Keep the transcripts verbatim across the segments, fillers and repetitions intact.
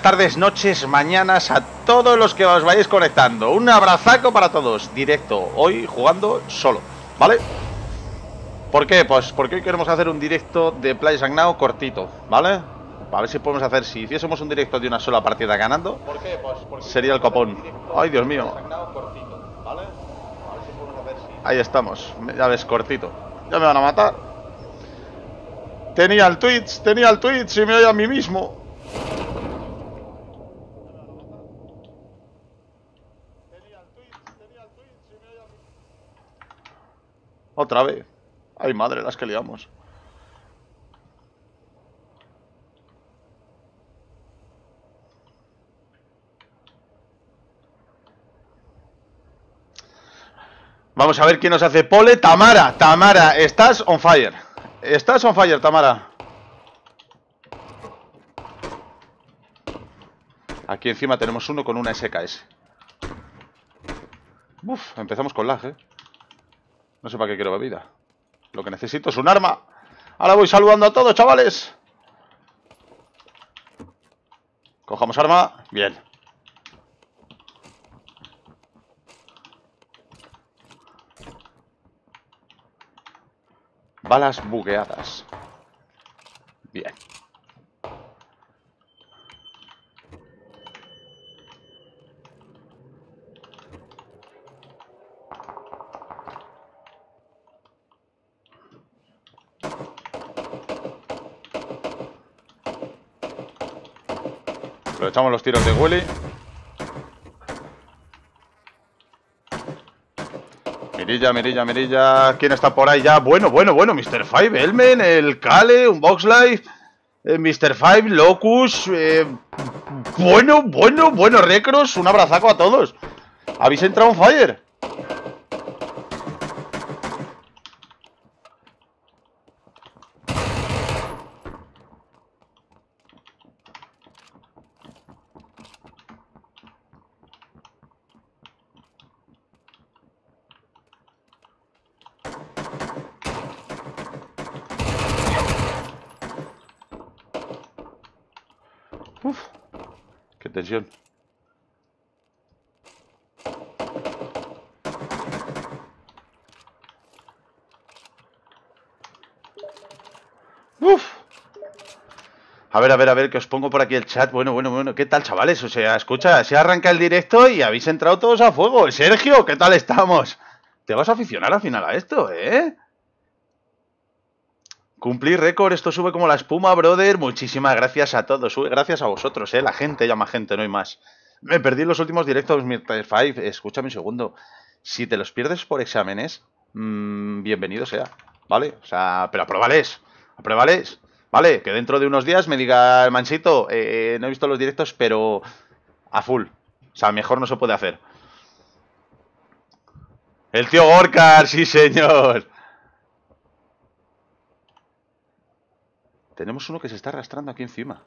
buenas tardes, noches, mañanas a todos los que os vayáis conectando. Un abrazaco para todos. Directo, hoy jugando solo, ¿vale? ¿Por qué? Pues porque hoy queremos hacer un directo de Plays and Now cortito, ¿vale? A ver si podemos hacer, si hiciésemos un directo de una sola partida ganando, ¿por qué? Pues porque sería el copón. Ay, Dios mío. Ahí estamos, ya ves, cortito. Ya me van a matar. Tenía el Twitch, tenía el Twitch y me oye a mí mismo. Otra vez. Ay, madre, las que liamos. Vamos a ver quién nos hace pole. Tamara, Tamara, estás on fire. Estás on fire, Tamara. Aquí encima tenemos uno con una S K S. Uf, empezamos con lag, eh. No sé para qué quiero bebida. Lo que necesito es un arma. Ahora voy saludando a todos, chavales. Cojamos arma. Bien. Balas bugueadas. Bien. Aprovechamos los tiros de Willy. Mirilla, mirilla, mirilla. ¿Quién está por ahí ya? Bueno, bueno, bueno. mister Five, Elmen, el Kale, un Box Life. Eh, mister Five, Locus. Eh, bueno, bueno, bueno, Recros. Un abrazaco a todos. ¿Habéis entrado en fire? Uf, qué tensión. Uf. A ver, a ver, a ver, que os pongo por aquí el chat. Bueno, bueno, bueno, ¿qué tal, chavales? O sea, escucha, se arranca el directo y habéis entrado todos a fuego. Sergio, ¿qué tal estamos? Te vas a aficionar al final a esto, ¿eh? Cumplir récord, esto sube como la espuma, brother. Muchísimas gracias a todos, sube gracias a vosotros, ¿eh? La gente llama gente, no hay más. Me perdí los últimos directos, mister Five. Escúchame un segundo. Si te los pierdes por exámenes, mmm, bienvenido sea, ¿vale? O sea, pero apruébales, apruébales, ¿vale? Que dentro de unos días me diga el Mansito, eh, no he visto los directos, pero a full. O sea, mejor no se puede hacer. El tío Gorkar, sí señor. Tenemos uno que se está arrastrando aquí encima.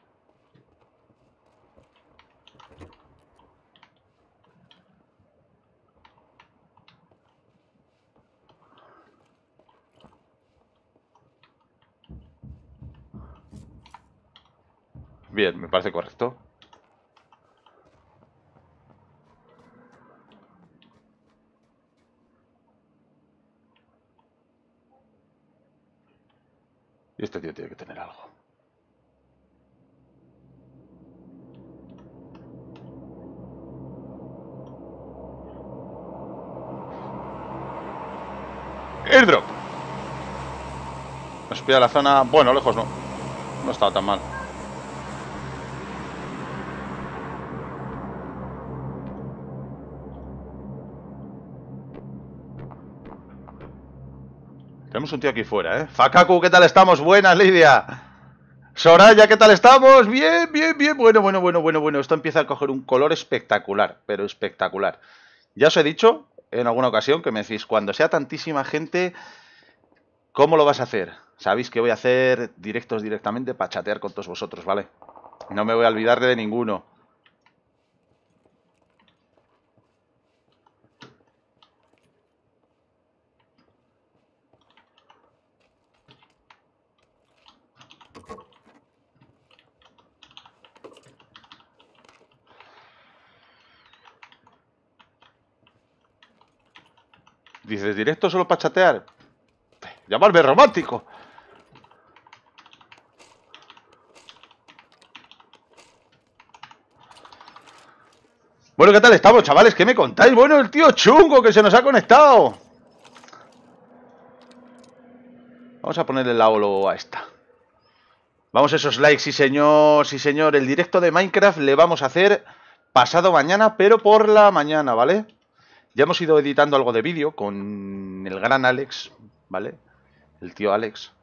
Bien, me parece correcto. Y este tío tiene que tener algo. Airdrop. Nos pilla la zona. Bueno, lejos no. No estaba tan mal. Tenemos un tío aquí fuera, ¿eh? Fakaku, ¿qué tal estamos? Buenas, Lidia. Soraya, ¿qué tal estamos? Bien, bien, bien. Bueno, bueno, bueno, bueno, bueno. Esto empieza a coger un color espectacular, pero espectacular. Ya os he dicho en alguna ocasión que me decís, cuando sea tantísima gente, ¿cómo lo vas a hacer? Sabéis que voy a hacer directos directamente para chatear con todos vosotros, ¿vale? No me voy a olvidar de ninguno. Dices, ¿directo solo para chatear? Llamarme romántico. Bueno, ¿qué tal estamos, chavales? ¿Qué me contáis? Bueno, el tío chungo que se nos ha conectado. Vamos a ponerle la holo a esta. Vamos a esos likes, sí señor, sí señor. El directo de Minecraft le vamos a hacer pasado mañana, pero por la mañana, ¿vale? Ya hemos ido editando algo de vídeo con el gran Alex, ¿vale? El tío Alex.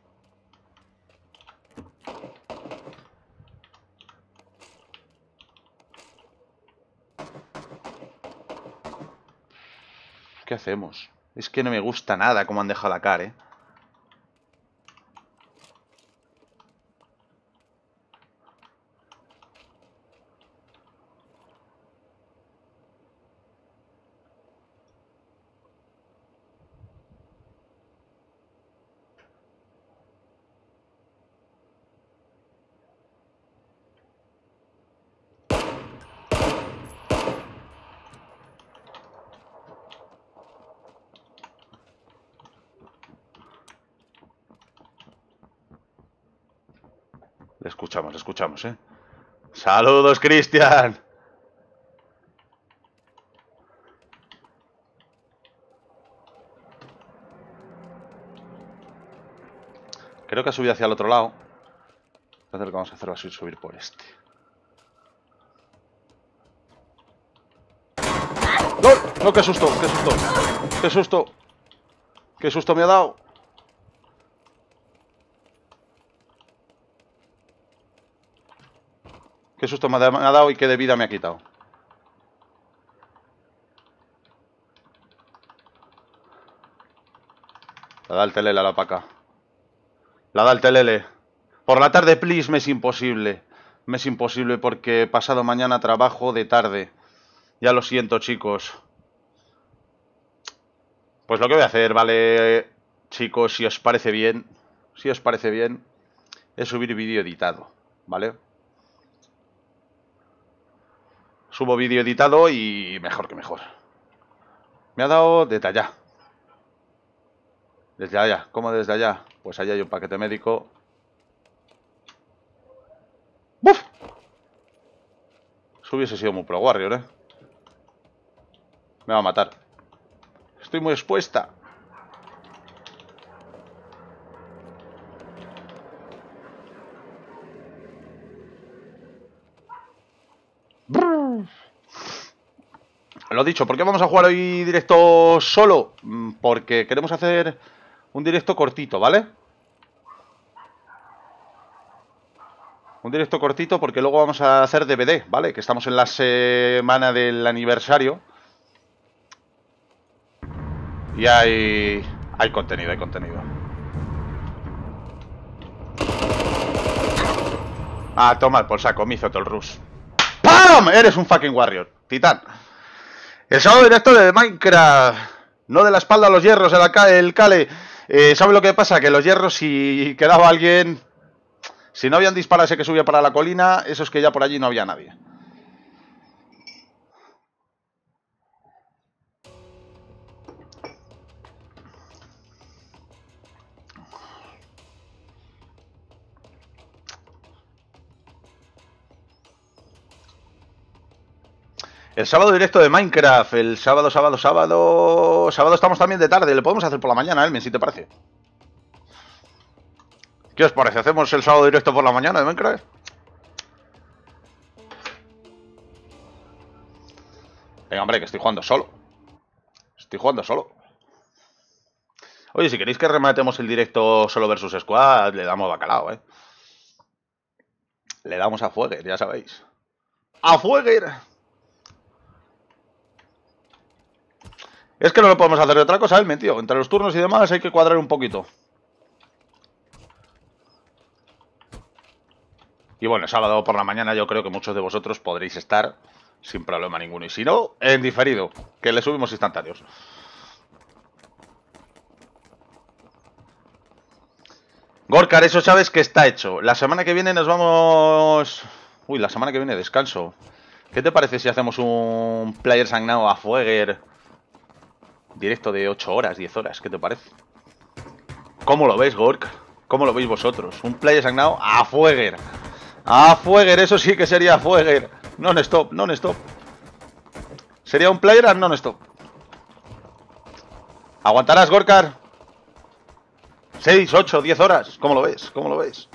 ¿Qué hacemos? Es que no me gusta nada cómo han dejado la cara, ¿eh? Le escuchamos, le escuchamos, ¿eh? ¡Saludos, Cristian! Creo que ha subido hacia el otro lado. Entonces lo que vamos a hacer va a ser subir por este. ¡No! ¡No! ¡Qué susto! ¡Qué susto! ¡Qué susto! ¡Qué susto me ha dado! ¡Qué susto me ha dado y qué de vida me ha quitado! La da el telele a la paca. La da el telele. Por la tarde, please, me es imposible. Me es imposible porque pasado mañana trabajo de tarde. Ya lo siento, chicos. Pues lo que voy a hacer, vale, chicos, si os parece bien, si os parece bien, es subir vídeo editado, ¿vale? Subo vídeo editado y mejor que mejor. Me ha dado desde allá. Desde allá. ¿Cómo desde allá? Pues allá hay un paquete médico. ¡Buf! Eso hubiese sido muy pro warrior, ¿eh? Me va a matar. Estoy muy expuesta. Lo dicho, ¿por qué vamos a jugar hoy directo solo? Porque queremos hacer un directo cortito, ¿vale? Un directo cortito porque luego vamos a hacer D V D, ¿vale? Que estamos en la semana del aniversario. Y hay... hay contenido, hay contenido. Ah, toma por saco, me hizo todo el rush. ¡Pam! Eres un fucking warrior, titán. El sábado directo de Minecraft. No de la espalda a los hierros, el, el cale. Eh, ¿Sabe lo que pasa? Que los hierros, si quedaba alguien... Si no habían disparado ese que subía para la colina, eso es que ya por allí no había nadie. El sábado directo de Minecraft. El sábado, sábado, sábado... Sábado estamos también de tarde. Le podemos hacer por la mañana, Elmen, si te parece. ¿Qué os parece? ¿Hacemos el sábado directo por la mañana de Minecraft? Venga, hombre, que estoy jugando solo. Estoy jugando solo. Oye, si queréis que rematemos el directo solo versus squad, le damos bacalao, ¿eh? Le damos a Fueguer, ya sabéis. ¡A Fueguer! Es que no lo podemos hacer de otra cosa, Elmen, tío. Entre los turnos y demás hay que cuadrar un poquito. Y bueno, el sábado por la mañana yo creo que muchos de vosotros podréis estar sin problema ninguno. Y si no, en diferido, que le subimos instantáneos. Gorkar, eso sabes que está hecho. La semana que viene nos vamos... Uy, la semana que viene descanso. ¿Qué te parece si hacemos un Players and Now a Fueguer Directo de ocho horas, diez horas, ¿qué te parece? ¿Cómo lo veis, Gork? ¿Cómo lo veis vosotros? Un Players Now a Fueger. A Fueger, eso sí que sería Fueger. Non-stop, non-stop. Sería un player non-stop. ¿Aguantarás, Gorkar? seis, ocho, diez horas. ¿Cómo lo ves? ¿Cómo lo ves?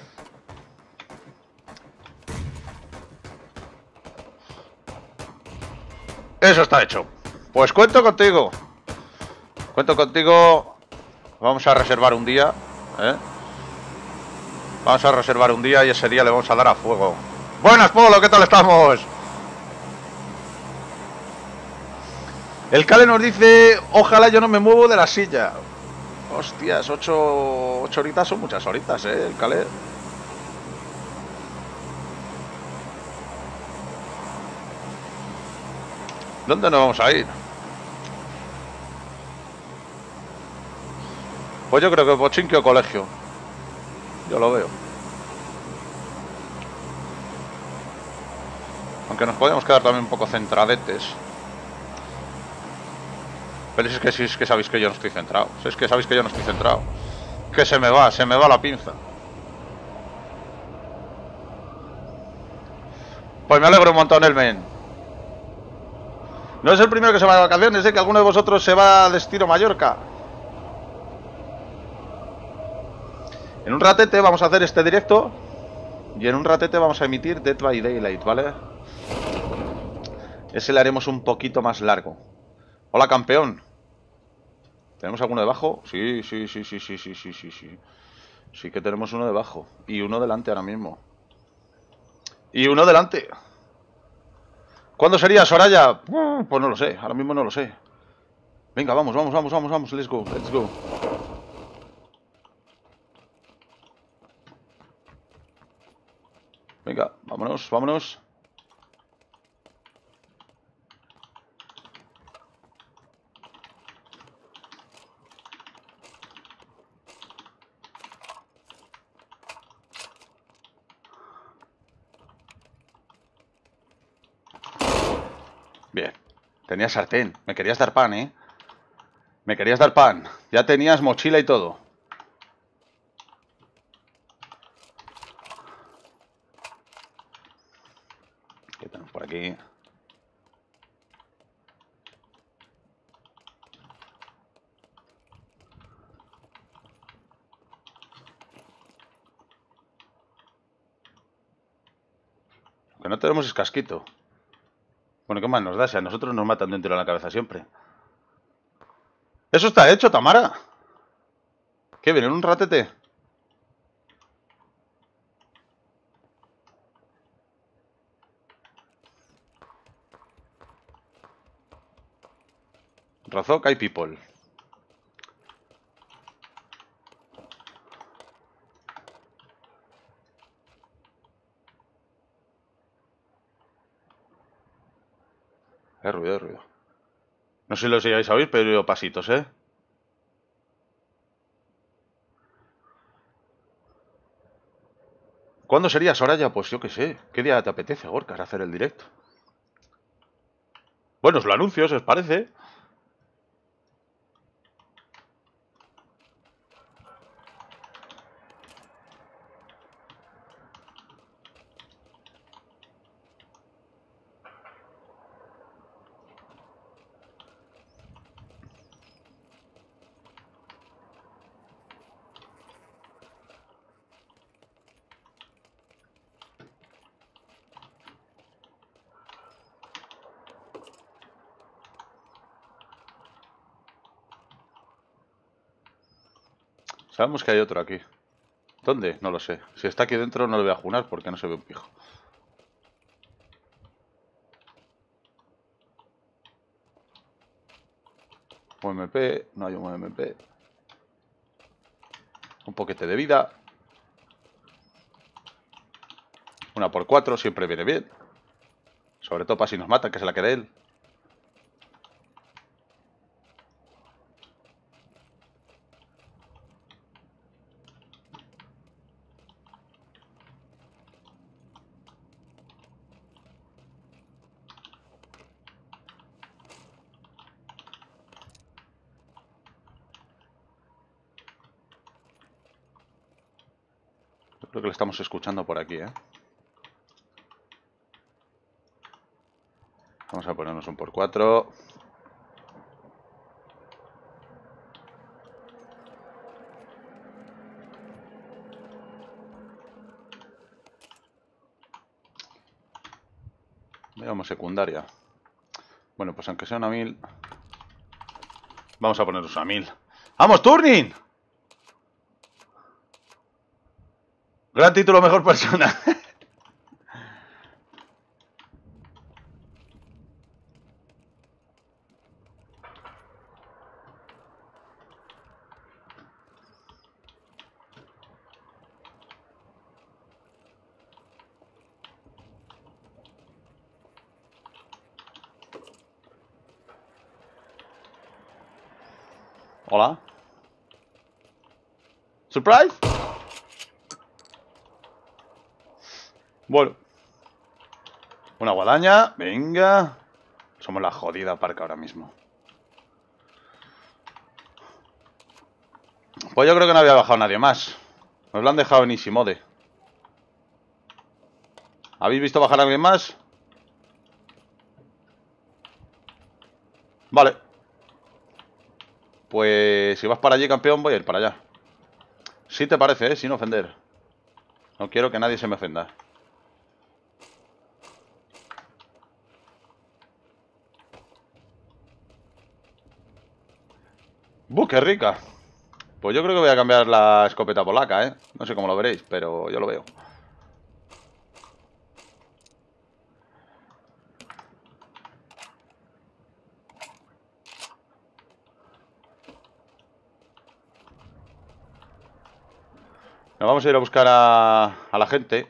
Eso está hecho. Pues cuento contigo. Cuento contigo. Vamos a reservar un día, ¿eh? Vamos a reservar un día y ese día le vamos a dar a fuego. Buenas, Polo, ¿qué tal estamos? El Cale nos dice, ojalá yo no me muevo de la silla. Hostias, ocho, ocho horitas son muchas horitas, ¿eh? El Cale. ¿Dónde nos vamos a ir? Pues yo creo que Pochinki o colegio. Yo lo veo. Aunque nos podemos quedar también un poco centradetes. Pero es que si es que sabéis que yo no estoy centrado. Si es que sabéis que yo no estoy centrado. Que se me va, se me va la pinza. Pues me alegro un montón, el men. No es el primero que se va de vacaciones, ¿eh? Que alguno de vosotros se va a destino Mallorca. En un ratete vamos a hacer este directo. Y en un ratete vamos a emitir Dead by Daylight, ¿vale? Ese le haremos un poquito más largo. Hola, campeón. ¿Tenemos alguno debajo? Sí, sí, sí, sí, sí, sí, sí, sí, sí. Sí que tenemos uno debajo. Y uno delante ahora mismo. Y uno delante. ¿Cuándo sería, Soraya? Uh, pues no lo sé, ahora mismo no lo sé. Venga, vamos, vamos, vamos, vamos, vamos. Let's go, let's go. Venga, vámonos, vámonos. Bien. Tenías sartén. Me querías dar pan, ¿eh? Me querías dar pan. Ya tenías mochila y todo. ¿Qué tenemos por aquí? Lo que no tenemos es casquito. Bueno, ¿qué más nos da? Si a nosotros nos matan de un tiro en la cabeza siempre. ¡Eso está hecho, Tamara! ¿Qué viene? ¿Un ratete? Razok, hay people. Hay ruido, hay ruido. No sé si lo llegáis a oír, pero yo pasitos, ¿eh? ¿Cuándo sería, Soraya? Pues yo qué sé. ¿Qué día te apetece, Gorka, hacer el directo? Bueno, os lo anuncio, si os parece. Sabemos que hay otro aquí. ¿Dónde? No lo sé. Si está aquí dentro no le voy a junar porque no se ve un pijo. U M P, no hay un U M P. Un poquete de vida. Una por cuatro, siempre viene bien. Sobre todo para si nos mata, que se la quede él. Creo que le estamos escuchando por aquí, ¿eh? Vamos a ponernos un por cuatro. Veamos secundaria. Bueno, pues aunque sea una mil, vamos a ponernos una mil. ¡Vamos, Turning! Gran título, mejor persona. Hola. ¿Surprise? Bueno. Una guadaña. Venga. Somos la jodida parca ahora mismo. Pues yo creo que no había bajado nadie más. Nos lo han dejado en easy mode. ¿Habéis visto bajar a alguien más? Vale. Pues si vas para allí, campeón, voy a ir para allá. Si te parece, ¿eh? Sin ofender. No quiero que nadie se me ofenda. ¡Buh, qué rica! Pues yo creo que voy a cambiar la escopeta polaca, ¿eh? No sé cómo lo veréis, pero yo lo veo. Nos vamos a ir a buscar a, a la gente.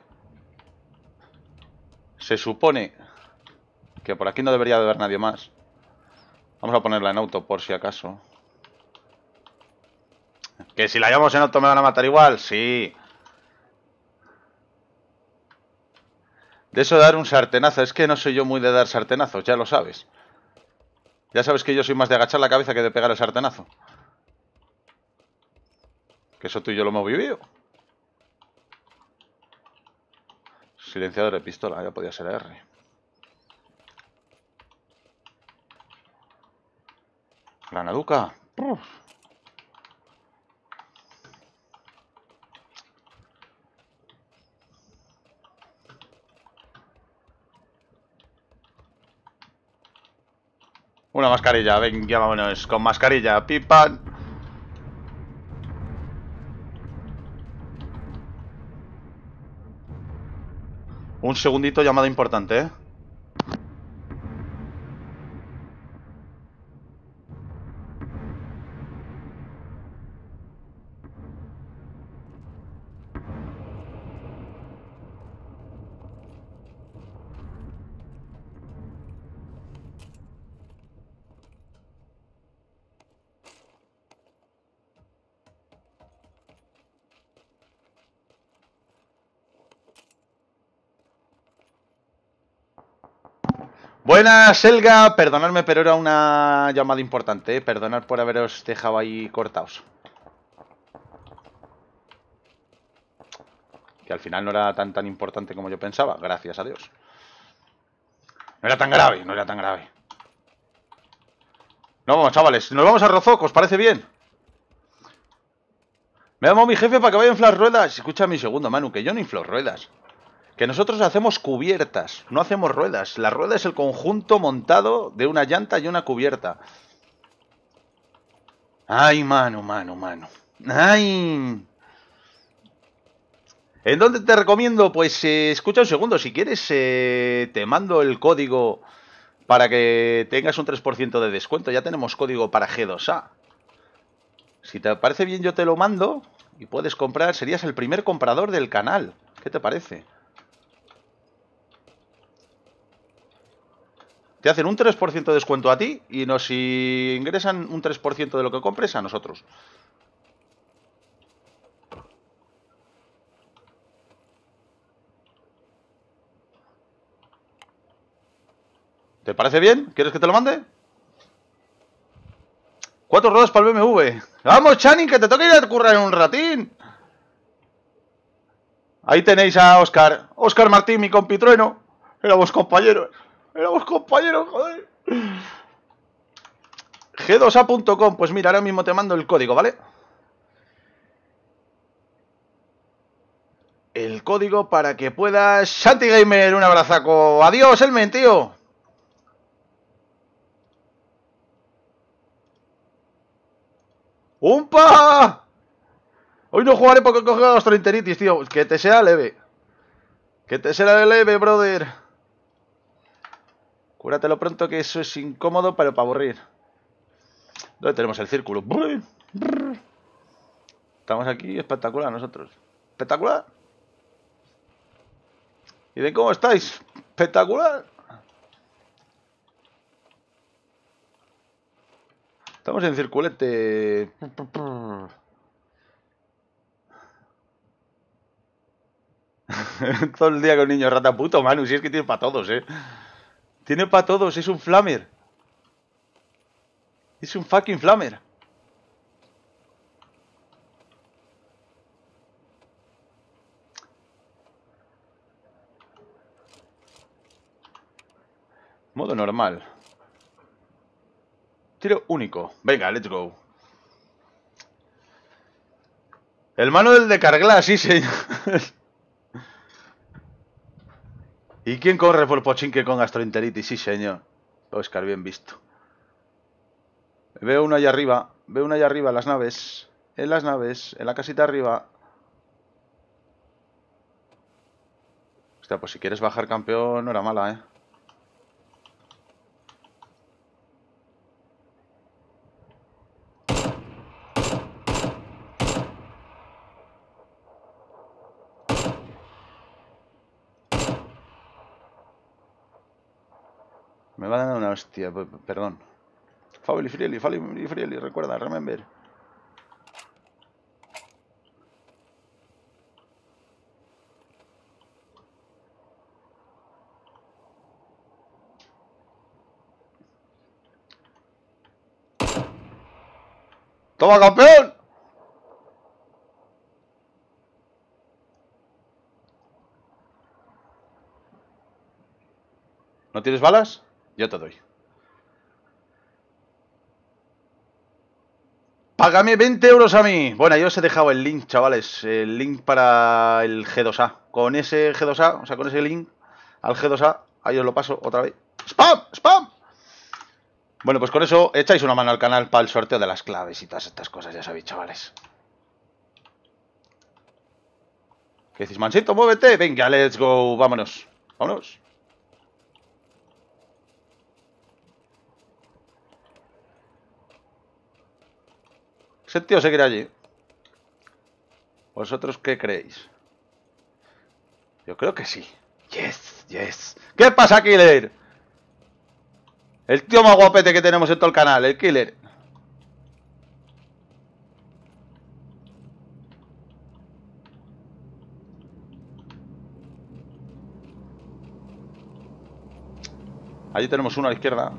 Se supone que por aquí no debería de haber nadie más. Vamos a ponerla en auto por si acaso. ¿Que si la llevamos en auto me van a matar igual? Sí. De eso de dar un sartenazo. Es que no soy yo muy de dar sartenazos, ya lo sabes. Ya sabes que yo soy más de agachar la cabeza que de pegar el sartenazo. Que eso tú y yo lo hemos vivido. Silenciador de pistola, ya podía ser R. Granaduca. Uf. Una mascarilla, ven, ya vámonos. Con mascarilla, pipa. Un segundito, llamada importante, ¿eh? Buenas, Elga. Perdonadme, pero era una llamada importante, ¿eh? Perdonad por haberos dejado ahí cortados. Que al final no era tan tan importante como yo pensaba, gracias a Dios. No era tan grave, no era tan grave. No, vamos, chavales, nos vamos a Rozoc, ¿os parece bien? Me ha llamado mi jefe para que vaya a inflar ruedas. Escucha mi segundo, Manu, que yo no inflo ruedas. Que nosotros hacemos cubiertas, no hacemos ruedas. La rueda es el conjunto montado de una llanta y una cubierta. Ay, Manu, Manu, Manu. Ay. ¿En dónde te recomiendo? Pues eh, escucha un segundo, si quieres eh, te mando el código para que tengas un tres por ciento de descuento. Ya tenemos código para G dos A. Si te parece bien yo te lo mando y puedes comprar, serías el primer comprador del canal. ¿Qué te parece? Te hacen un tres por ciento de descuento a ti y nos ingresan un tres por ciento de lo que compres a nosotros. ¿Te parece bien? ¿Quieres que te lo mande? Cuatro ruedas para el B M W. ¡Vamos, Channing, que te toca ir a currar en un ratín! Ahí tenéis a Óscar. Óscar Martín, mi compitrueno. Éramos compañeros. Éramos compañeros, joder. G dos A punto com. Pues mira, ahora mismo te mando el código, ¿vale? El código para que puedas... Santi Gamer, un abrazaco. Adiós, Elmen, tío. ¡Umpa! Hoy no jugaré porque he cogido gastroenteritis, tío. Que te sea leve. Que te sea leve, brother. Cúratelo pronto, que eso es incómodo, pero para aburrir. ¿Dónde tenemos el círculo? Estamos aquí, espectacular nosotros. Espectacular. ¿Y de cómo estáis? Espectacular. Estamos en circulete. Todo el día con niños rata. Puto Manu, si es que tiene para todos, eh. Tiene para todos, es un flamer. Es un fucking flamer. Modo normal. Tiro único. Venga, let's go. El manual de Carglass, sí, señor. ¿Y quién corre por pochinque con gastroenteritis? Sí, señor. Oscar, bien visto. Veo uno allá arriba. Veo uno allá arriba en las naves. En las naves. En la casita arriba. Hostia, pues si quieres bajar campeón, no era mala, ¿eh? Me va a dar una hostia, perdón. Fabio Frieli, Fabio Frieli, recuerda, remember. ¡Toma, campeón! ¿No tienes balas? Yo te doy. Págame veinte euros a mí. Bueno, yo os he dejado el link, chavales. El link para el G dos A. Con ese G dos A, o sea, con ese link al G dos A, ahí os lo paso otra vez. ¡Spam! ¡Spam! Bueno, pues con eso echáis una mano al canal para el sorteo de las claves y todas estas cosas, ya sabéis, chavales. ¿Qué decís, Mansito? ¡Muévete! Venga, let's go. Vámonos. Vámonos. Ese tío seguirá allí. ¿Vosotros qué creéis? Yo creo que sí. Yes, yes. ¿Qué pasa, Killer? El tío más guapete que tenemos en todo el canal, el Killer. Allí tenemos uno a la izquierda.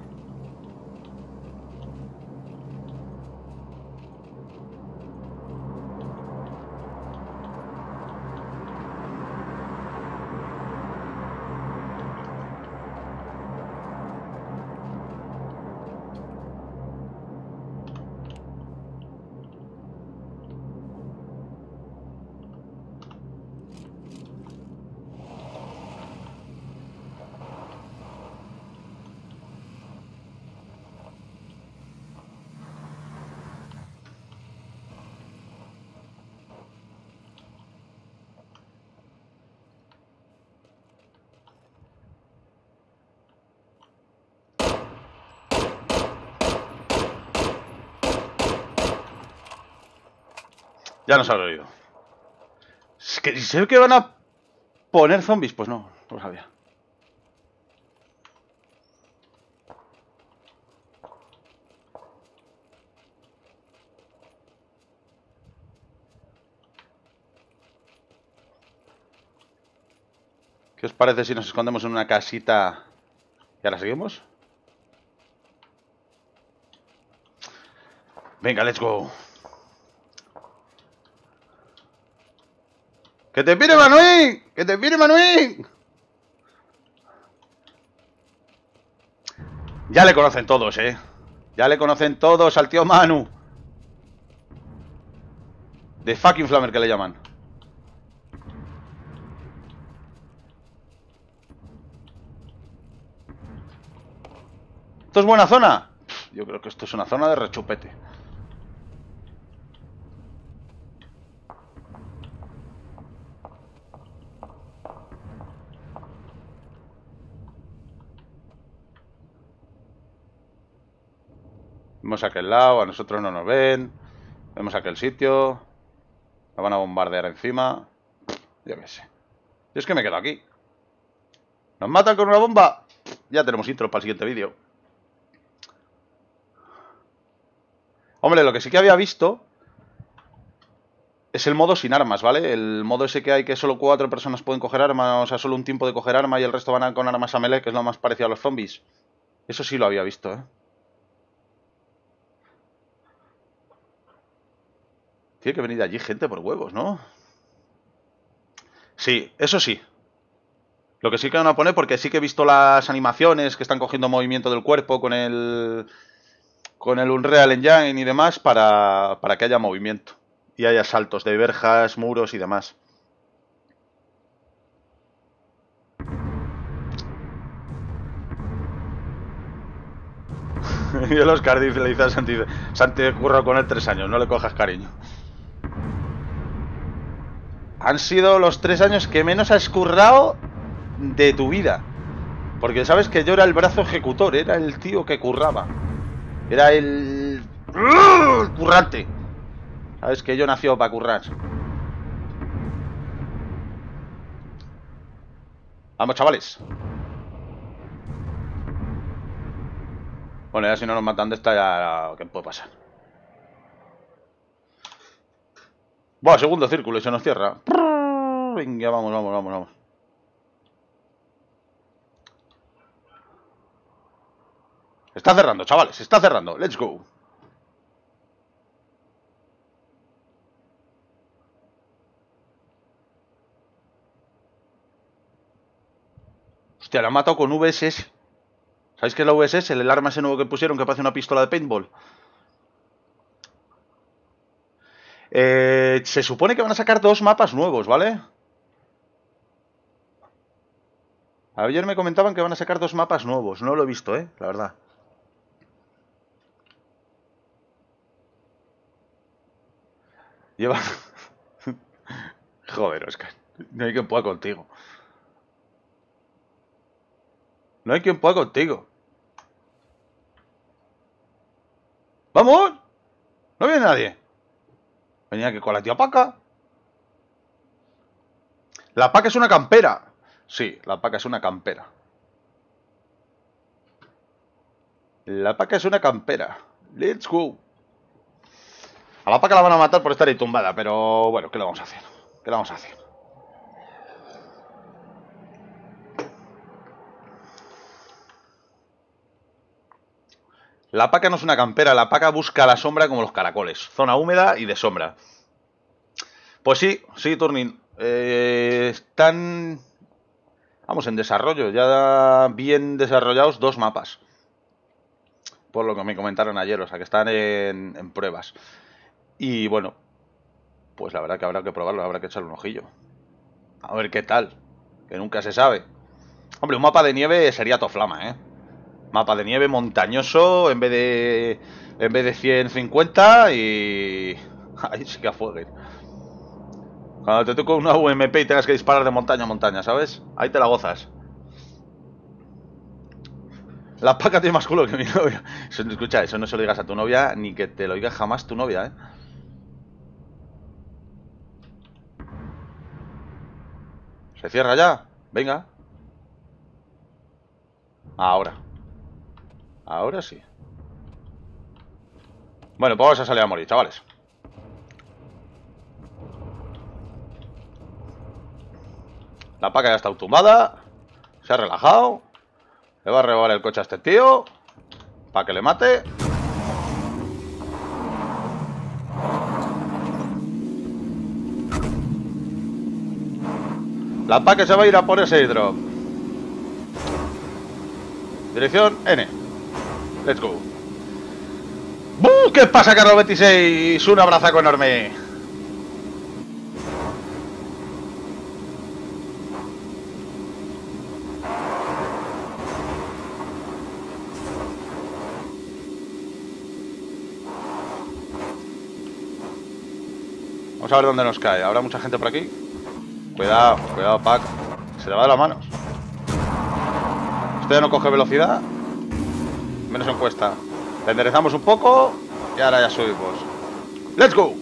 Ya nos ha oído. Es que sé que van a poner zombies. Pues no, no lo sabía. ¿Qué os parece si nos escondemos en una casita y ahora seguimos? Venga, let's go. ¡Que te pire, Manuel! ¡Que te pire, Manuel! Ya le conocen todos, eh. Ya le conocen todos al tío Manu. The fucking Flamer que le llaman. ¿Esto es buena zona? Yo creo que esto es una zona de rechupete. Vemos a aquel lado, a nosotros no nos ven. Vemos aquel sitio. La van a bombardear encima. Yo qué sé. Yo es que me quedo aquí. ¿Nos matan con una bomba? Ya tenemos intro para el siguiente vídeo. Hombre, lo que sí que había visto es el modo sin armas, ¿vale? El modo ese que hay que solo cuatro personas pueden coger armas, o sea, solo un tiempo de coger arma y el resto van a con armas a melee, que es lo más parecido a los zombies. Eso sí lo había visto, ¿eh? Tiene que venir de allí gente por huevos, ¿no? Sí, eso sí. Lo que sí que van a poner, porque sí que he visto las animaciones que están cogiendo movimiento del cuerpo con el... con el Unreal Engine y demás para, para que haya movimiento. Y haya saltos de verjas, muros y demás. Y el Oscar dice, le dice a Santi, Santi curro con él tres años, no le cojas cariño. Han sido los tres años que menos has currado de tu vida. Porque sabes que yo era el brazo ejecutor, era el tío que curraba. Era el... el currante. Sabes que yo nació para currar. Vamos, chavales. Bueno, ya si no nos matan de esta, ya... ¿qué puede pasar? Buah, segundo círculo y se nos cierra. Venga, vamos, vamos, vamos, vamos. Está cerrando, chavales, está cerrando. Let's go. Hostia, la han matado con V S S. ¿Sabéis qué es la V S S? El arma ese nuevo que pusieron que parece una pistola de paintball. Eh, se supone que van a sacar dos mapas nuevos, ¿vale? Ayer me comentaban que van a sacar dos mapas nuevos. No lo he visto, ¿eh? La verdad. Lleva... Joder, Oscar. No hay quien pueda contigo. No hay quien pueda contigo. ¡Vamos! No viene nadie. Venía que con la tía Paca. La Paca es una campera. Sí, la Paca es una campera. La Paca es una campera. Let's go. A la Paca la van a matar por estar ahí tumbada, pero bueno, ¿qué le vamos a hacer? ¿Qué le vamos a hacer? La Paca no es una campera, la Paca busca la sombra como los caracoles. Zona húmeda y de sombra. Pues sí, sí, Turnin. Eh, están... Vamos, en desarrollo. Ya bien desarrollados dos mapas. Por lo que me comentaron ayer, o sea que están en, en pruebas. Y bueno, pues la verdad que habrá que probarlo, habrá que echarle un ojillo. A ver qué tal, que nunca se sabe. Hombre, un mapa de nieve sería toflama, ¿eh? Mapa de nieve montañoso en vez de en vez de ciento cincuenta y... Ahí sí que afueguen. Cuando te toque una U M P y tengas que disparar de montaña a montaña, ¿sabes? Ahí te la gozas. La Paca tiene más culo que mi novia. Eso, escucha, eso no se lo digas a tu novia, ni que te lo diga jamás tu novia, ¿eh? ¿Se cierra ya? Venga. Ahora. Ahora sí. Bueno, pues vamos a salir a morir, chavales. La Paca ya está tumbada. Se ha relajado. Le va a robar el coche a este tío para que le mate. La P A que se va a ir a por ese airdrop. Dirección N. Let's go. ¡Buu! ¿Qué pasa, Carlos veintiséis? Un abrazo enorme. Vamos a ver dónde nos cae. ¿Habrá mucha gente por aquí? Cuidado, cuidado, Pac. Se le va de las manos. Esto ya no coge velocidad. Menos en cuesta. Le enderezamos un poco y ahora ya subimos. ¡Let's go!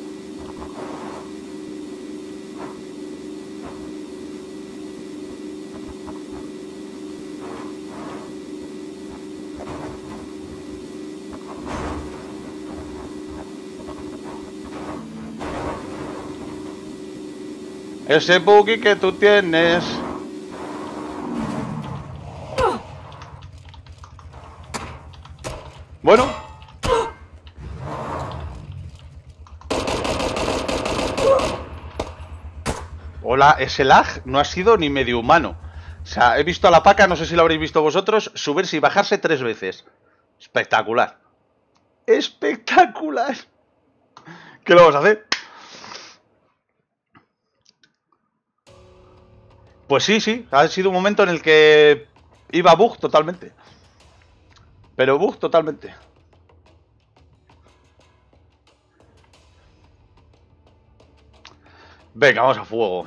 Ese buggy que tú tienes. Bueno. Hola, ese lag no ha sido ni medio humano. O sea, he visto a la Paca, no sé si lo habréis visto vosotros, subirse y bajarse tres veces. Espectacular. Espectacular. ¿Qué lo vamos a hacer? Pues sí, sí, ha sido un momento en el que iba bug totalmente. Pero bug totalmente. Venga, vamos a fuego.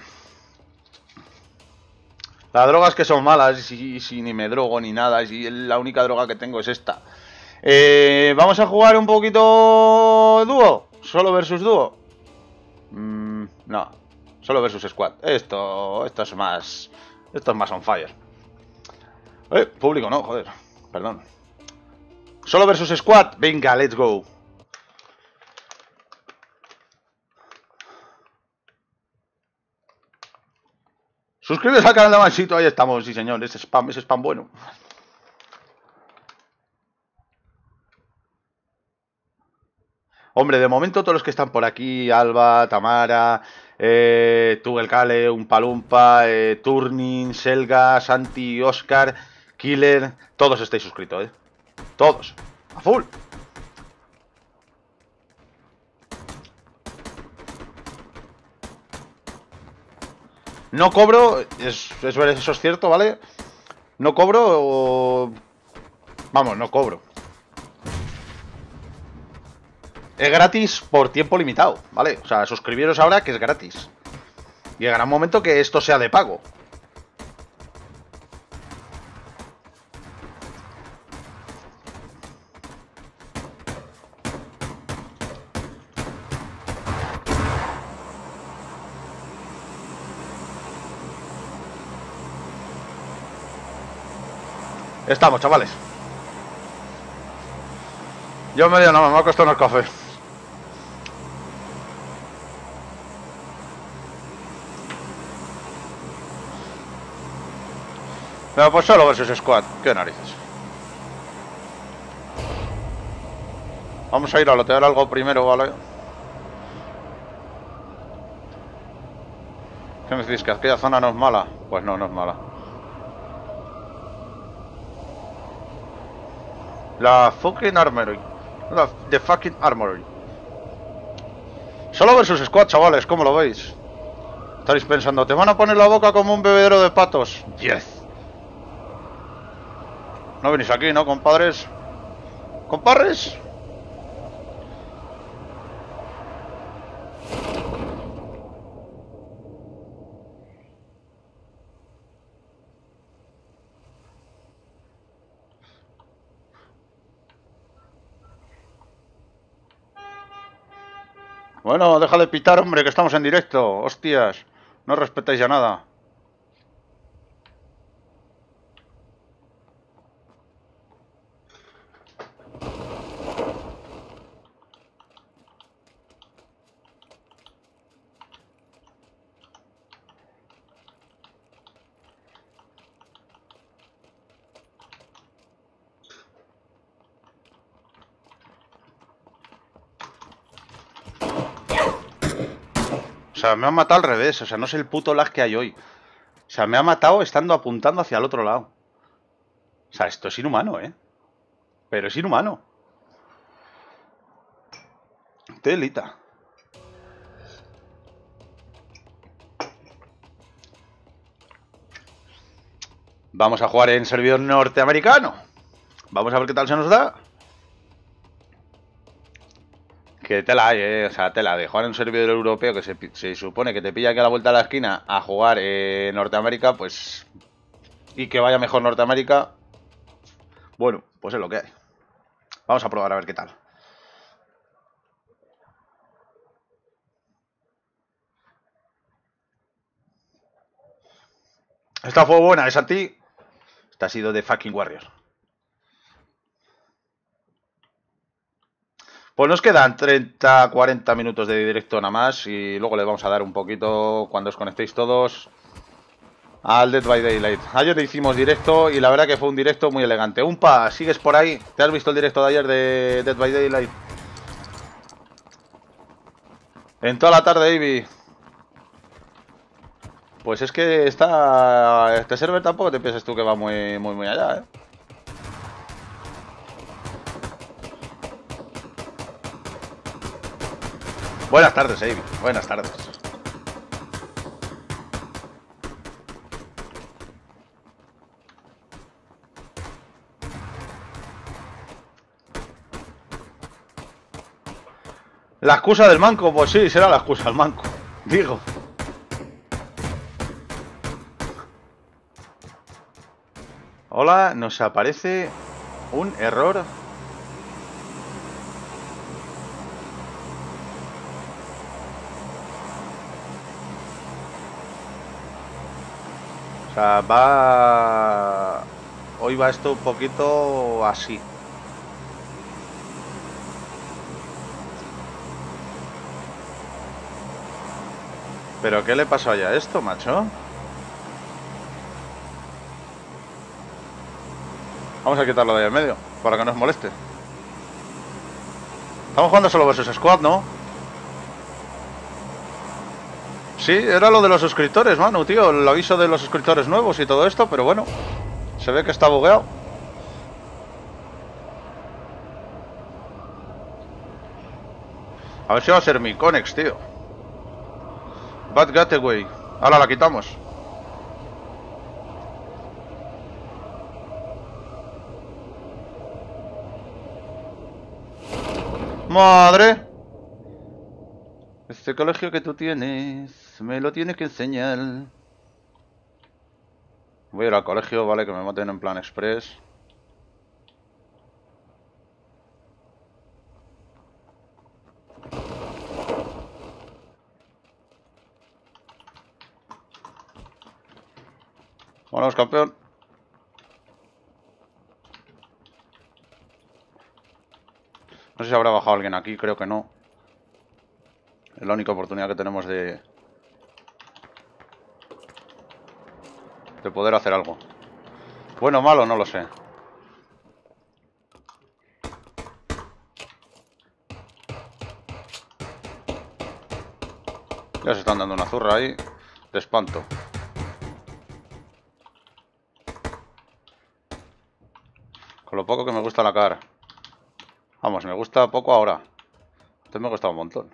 Las drogas que son malas, y si ni me drogo ni nada, y la única droga que tengo es esta. Eh, vamos a jugar un poquito dúo, solo versus dúo. Mm, no, solo versus squad. Esto, esto es más, esto es más on fire. Eh, público, no, joder, perdón. Solo versus squad, venga, let's go. Suscríbete al canal de Mansito, ahí estamos, sí señor, ese spam, ese spam bueno. Hombre, de momento todos los que están por aquí, Alba, Tamara, eh, Tugel Kale, Umpalumpa, eh, Turning, Selga, Santi, Oscar, Killer, todos estáis suscritos, eh. Todos, a full. No cobro, es, es, eso es cierto, ¿vale? No cobro o... Vamos, no cobro. Es gratis por tiempo limitado, ¿vale? O sea, suscribiros ahora que es gratis. Llegará un momento que esto sea de pago. Estamos, chavales. Yo medio no, me ha costado unos cafés. Pero pues solo versus squad, qué narices. Vamos a ir a lotear algo primero, ¿vale? ¿Qué me decís? ¿Que aquella zona no es mala? Pues no, no es mala. La fucking armory. La the fucking armory. Solo versus squad, chavales, ¿cómo lo veis? Estaréis pensando, te van a poner la boca como un bebedero de patos. Yes. No venís aquí, ¿no, compadres? ¿Compadres? Bueno, deja de pitar, hombre, que estamos en directo. Hostias, no respetáis ya nada. O sea, me han matado al revés. O sea, no sé el puto lag que hay hoy. sea, me ha matado estando apuntando hacia el otro lado. O sea, esto es inhumano, ¿eh? Pero es inhumano. Telita. Vamos a jugar en servidor norteamericano. Vamos a ver qué tal se nos da. Que tela hay, eh. O sea, tela de jugar en un servidor europeo que se, se supone que te pilla aquí a la vuelta de la esquina a jugar en Norteamérica, pues... Y que vaya mejor Norteamérica. Bueno, pues es lo que hay. Vamos a probar a ver qué tal. Esta fue buena, es a ti. Esta ha sido de fucking Warrior. Pues nos quedan treinta a cuarenta minutos de directo nada más y luego le vamos a dar un poquito cuando os conectéis todos al Dead by Daylight. Ayer le hicimos directo y la verdad que fue un directo muy elegante. Umpa, ¿sigues por ahí? ¿Te has visto el directo de ayer de Dead by Daylight? En toda la tarde, Ivy. Pues es que está... Este server tampoco te pienses tú que va muy, muy, muy allá, ¿eh? Buenas tardes, Ivy. Buenas tardes. La excusa del manco, pues sí, será la excusa del manco. Digo. Hola, nos aparece un error. O sea, va... Hoy va esto un poquito así. ¿Pero qué le pasó ya a esto, macho? Vamos a quitarlo de ahí en medio, para que no nos moleste. Estamos jugando solo versus Squad, ¿no? Sí, era lo de los suscriptores, mano, tío. El aviso de los suscriptores nuevos y todo esto, pero bueno. Se ve que está bugueado. A ver si va a ser mi Conex, tío. Bad Gateway. Ahora la quitamos. ¡Madre! Este colegio que tú tienes, me lo tienes que enseñar. Voy a ir al colegio, vale, que me maten en plan express. Vamos, campeón. No sé si habrá bajado alguien aquí, creo que no. Es la única oportunidad que tenemos de... De poder hacer algo. Bueno o malo, no lo sé. Ya se están dando una zurra ahí. De espanto. Con lo poco que me gusta la cara. Vamos, me gusta poco ahora. Antes me gustaba un montón.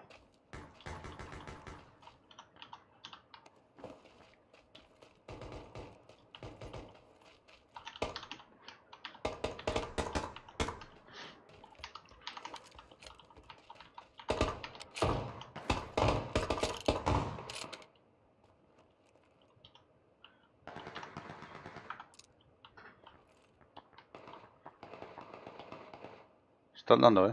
Están dando, eh.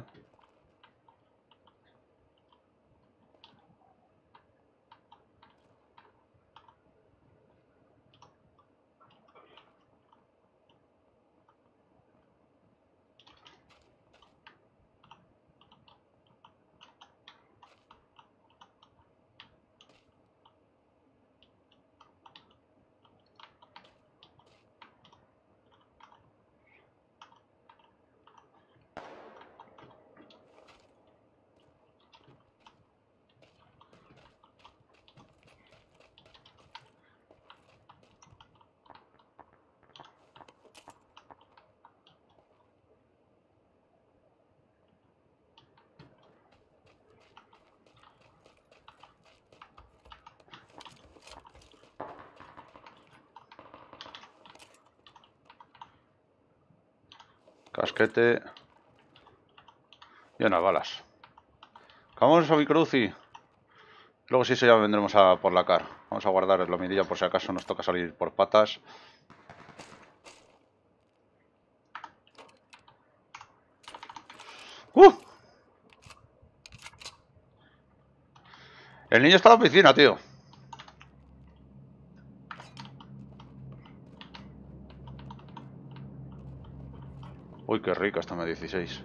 Casquete. Y unas balas. Vamos a mi cruci. Luego sí, eso ya vendremos a por la car. Vamos a guardar la mirilla por si acaso nos toca salir por patas. ¡Uh! El niño está en la piscina, tío. Uy, qué rica esta M dieciséis.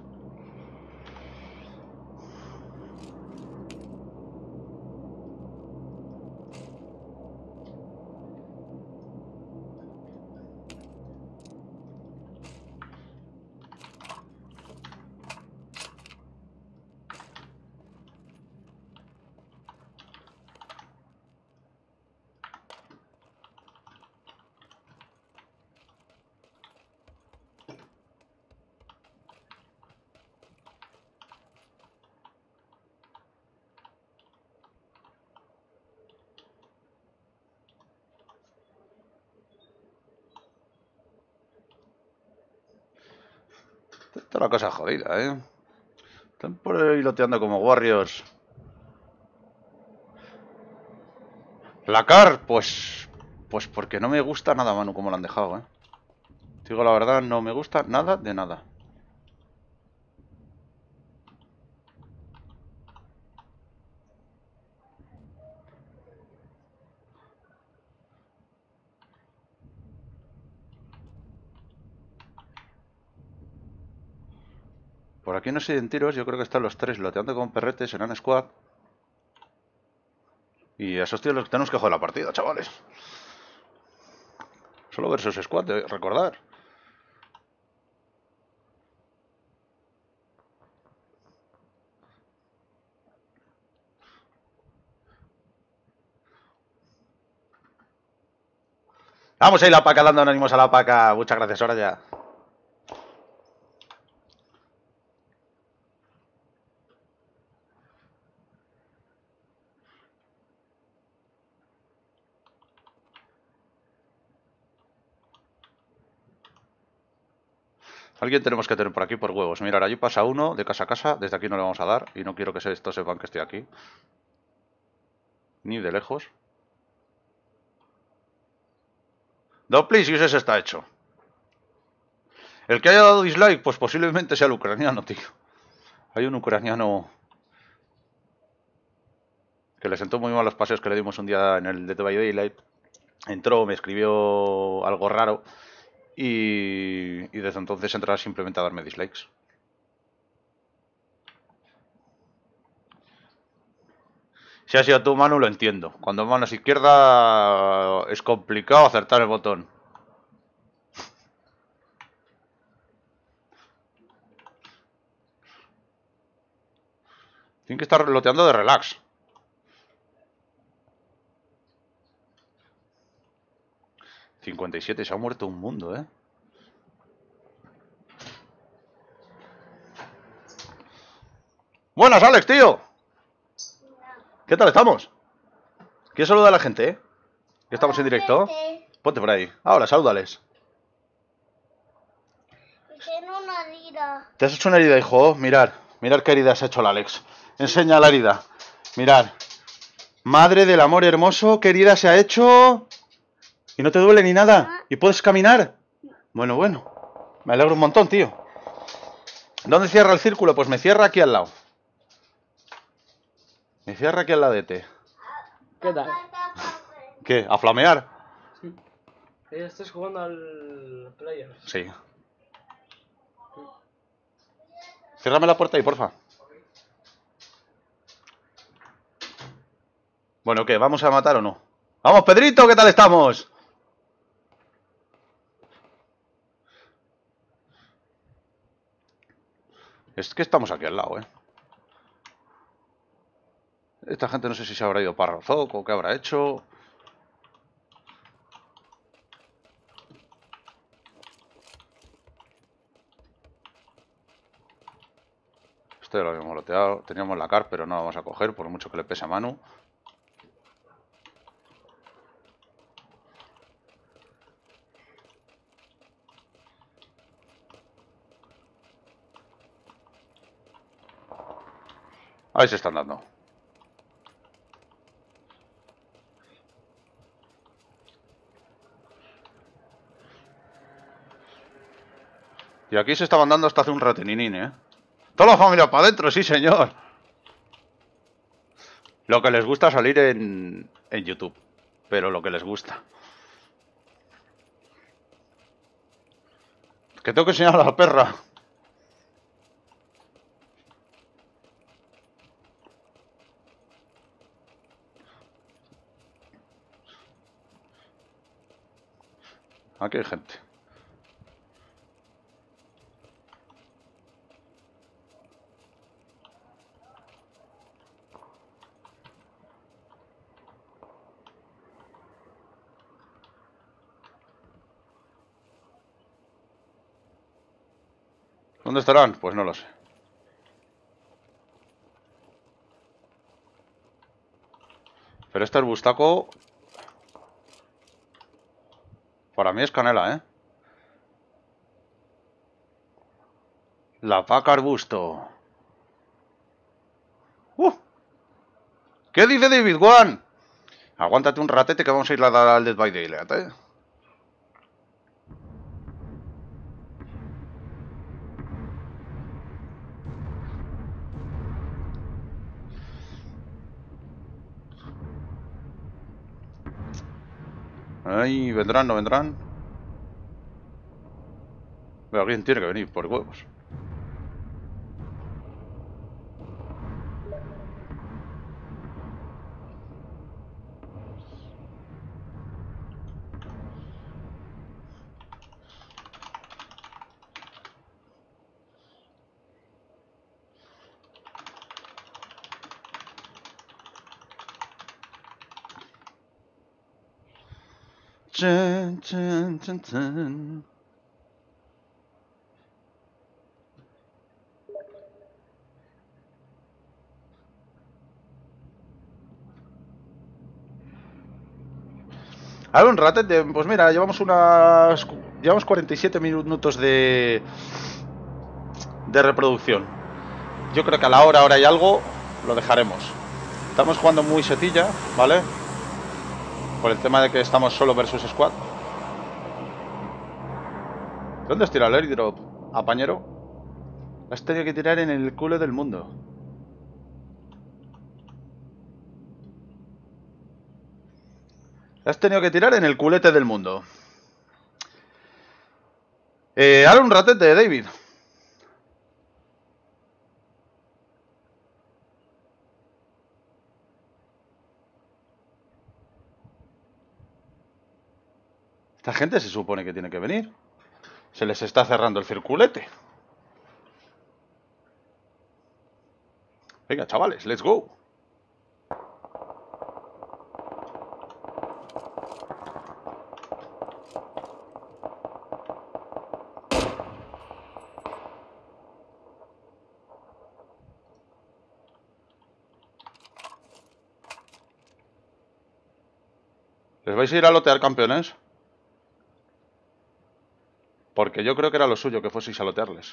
Esta es la cosa jodida, ¿eh? Están por ahí loteando como Warriors. La car, pues... Pues porque no me gusta nada, Manu, como lo han dejado, ¿eh? Te digo la verdad, no me gusta nada de nada. Por aquí no sé en tiros, yo creo que están los tres loteando con perretes, serán squad. Y a esos tíos los tenemos que joder la partida, chavales. Solo versus squad, de recordar. Vamos ahí la paca, dando ánimos a la paca. Muchas gracias, ahora ya. Alguien tenemos que tener por aquí por huevos. Mirad, allí pasa uno de casa a casa. Desde aquí no le vamos a dar. Y no quiero que estos sepan que estoy aquí. Ni de lejos. Doplis y ese está hecho. El que haya dado dislike, pues posiblemente sea el ucraniano, tío. Hay un ucraniano que le sentó muy mal los paseos que le dimos un día en el Dead by Daylight. Entró, me escribió algo raro. Y, y desde entonces entraba simplemente a darme dislikes. Si ha sido tu mano, lo entiendo. Cuando manos izquierda es complicado acertar el botón. Tienen que estar loteando de relax. cincuenta y siete, se ha muerto un mundo, ¿eh? Buenas, Alex, tío. ¿Qué tal estamos? ¿Quieres saludar a la gente, eh? Que estamos en directo. Ponte por ahí. Ahora, salúdales. Tengo una herida. ¿Te has hecho una herida, hijo? Mirad. Mirad qué herida se ha hecho el Alex. Enseña la herida. Mirad. Madre del amor hermoso, ¿qué herida se ha hecho? ¿Y no te duele ni nada? ¿Y puedes caminar? Bueno, bueno. Me alegro un montón, tío. ¿Dónde cierra el círculo? Pues me cierra aquí al lado. Me cierra aquí al ladete. ¿Qué tal? ¿Qué? ¿A flamear? Sí. ¿Estás jugando al player? Sí. Ciérrame la puerta ahí, porfa. Bueno, ¿qué? ¿Vamos a matar o no? ¡Vamos, Pedrito! ¿Qué tal estamos? Es que estamos aquí al lado, ¿eh? Esta gente no sé si se habrá ido para Rozok o qué habrá hecho. Este lo habíamos loteado. Teníamos la car, pero no la vamos a coger por mucho que le pese a Manu. A ver si están dando. Y aquí se estaban dando hasta hace un ratininín, ¿eh? Toda la familia para adentro, sí señor. Lo que les gusta salir en, en YouTube. Pero lo que les gusta. Que tengo que enseñar a la perra. Aquí hay gente. ¿Dónde estarán? Pues no lo sé. Pero este arbustaco para mí es canela, ¿eh? La vaca arbusto. ¡Uh! ¿Qué dice David One? Aguántate un ratete que vamos a ir a dar al Dead by Daylight, ¿eh? Ay, vendrán, no vendrán. Pero alguien tiene que venir, por huevos. Chan, chan, chan, chan. A ver, un rato de... Pues mira, llevamos unas... Llevamos cuarenta y siete minutos de... De reproducción. Yo creo que a la hora, hora y algo, lo dejaremos. Estamos jugando muy setilla, ¿vale? Por el tema de que estamos solo versus squad. ¿Dónde has tirado el airdrop, apañero? Has tenido que tirar en el culo del mundo. Has tenido que tirar en el culete del mundo. Eh, ahora un ratete, David. Esta gente se supone que tiene que venir. Se les está cerrando el circulete. Venga, chavales, let's go. ¿Les vais a ir a lotear, campeones? Porque yo creo que era lo suyo que fueseis a lotearles.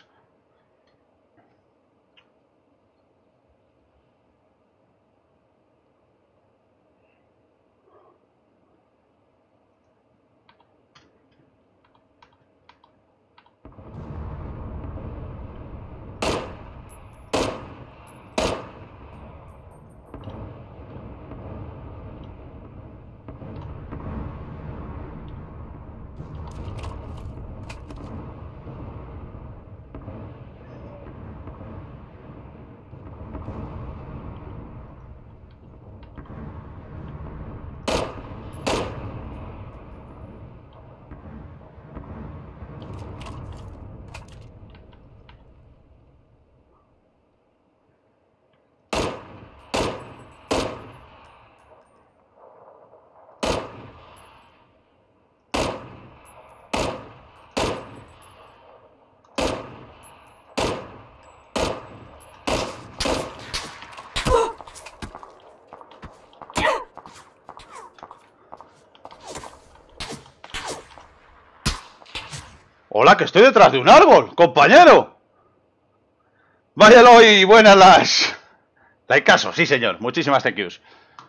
Hola, que estoy detrás de un árbol, compañero. Váyalo y buenas las... Likeazo, sí señor. Muchísimas thank yous.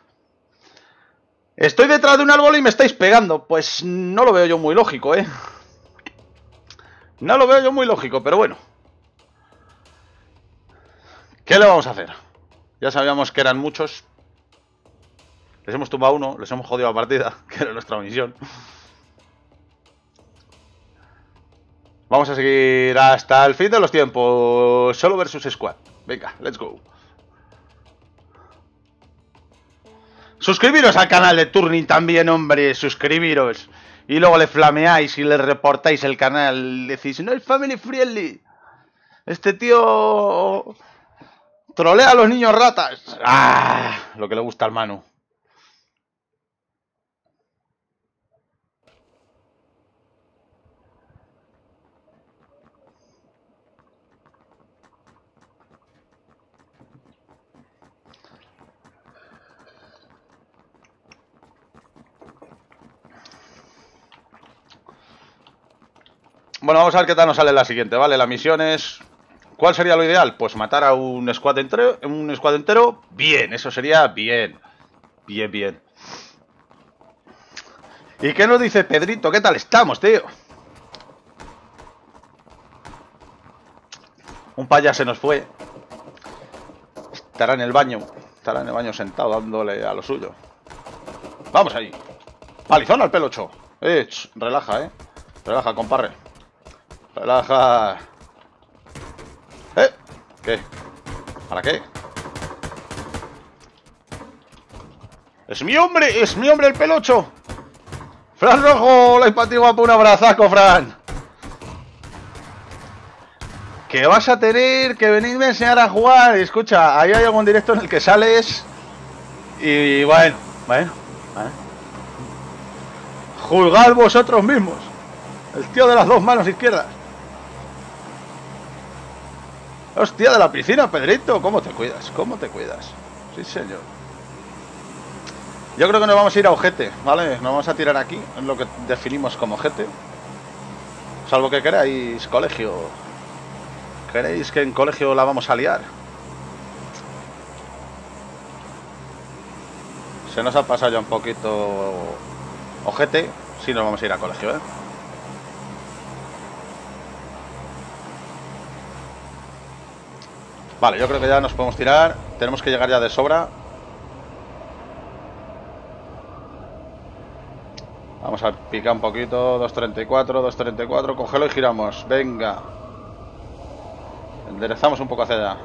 Estoy detrás de un árbol y me estáis pegando. Pues no lo veo yo muy lógico, ¿eh? No lo veo yo muy lógico, pero bueno. ¿Qué le vamos a hacer? Ya sabíamos que eran muchos. Les hemos tumbado uno, les hemos jodido la partida, que era nuestra misión. Vamos a seguir hasta el fin de los tiempos. Solo versus squad. Venga, let's go. Suscribiros al canal de Turning también, hombre. Suscribiros. Y luego le flameáis y le reportáis el canal. Decís, no es family friendly. Este tío trolea a los niños ratas. Ah, lo que le gusta al Manu. Bueno, vamos a ver qué tal nos sale la siguiente, ¿vale? La misión es... ¿Cuál sería lo ideal? Pues matar a un squad entero, un squad entero. Bien, eso sería bien. Bien, bien. ¿Y qué nos dice Pedrito? ¿Qué tal estamos, tío? Un paya se nos fue. Estará en el baño. Estará en el baño sentado dándole a lo suyo. Vamos ahí. Palizón al pelocho. Eh, ch, relaja, eh. Relaja, compadre. Relaja. ¿Eh? ¿Qué? ¿Para qué? ¡Es mi hombre! ¡Es mi hombre el pelocho! ¡Fran Rojo! ¡La empatía guapo! ¡Un abrazaco, Fran! Que vas a tener que venirme a enseñar a jugar. Y escucha, ahí hay algún directo en el que sales. Y bueno, bueno, bueno. Juzgad vosotros mismos. El tío de las dos manos izquierdas. Hostia, de la piscina, Pedrito. ¿Cómo te cuidas? ¿Cómo te cuidas? Sí, señor. Yo creo que nos vamos a ir a ojete, ¿vale? Nos vamos a tirar aquí, es lo que definimos como ojete. Salvo que queráis colegio. ¿Queréis que en colegio la vamos a liar? Se nos ha pasado ya un poquito ojete. Si nos vamos a ir a colegio, ¿eh? Vale, yo creo que ya nos podemos tirar. Tenemos que llegar ya de sobra. Vamos a picar un poquito. dos treinta y cuatro, dos treinta y cuatro. Cógelo y giramos. Venga. Enderezamos un poco hacia allá.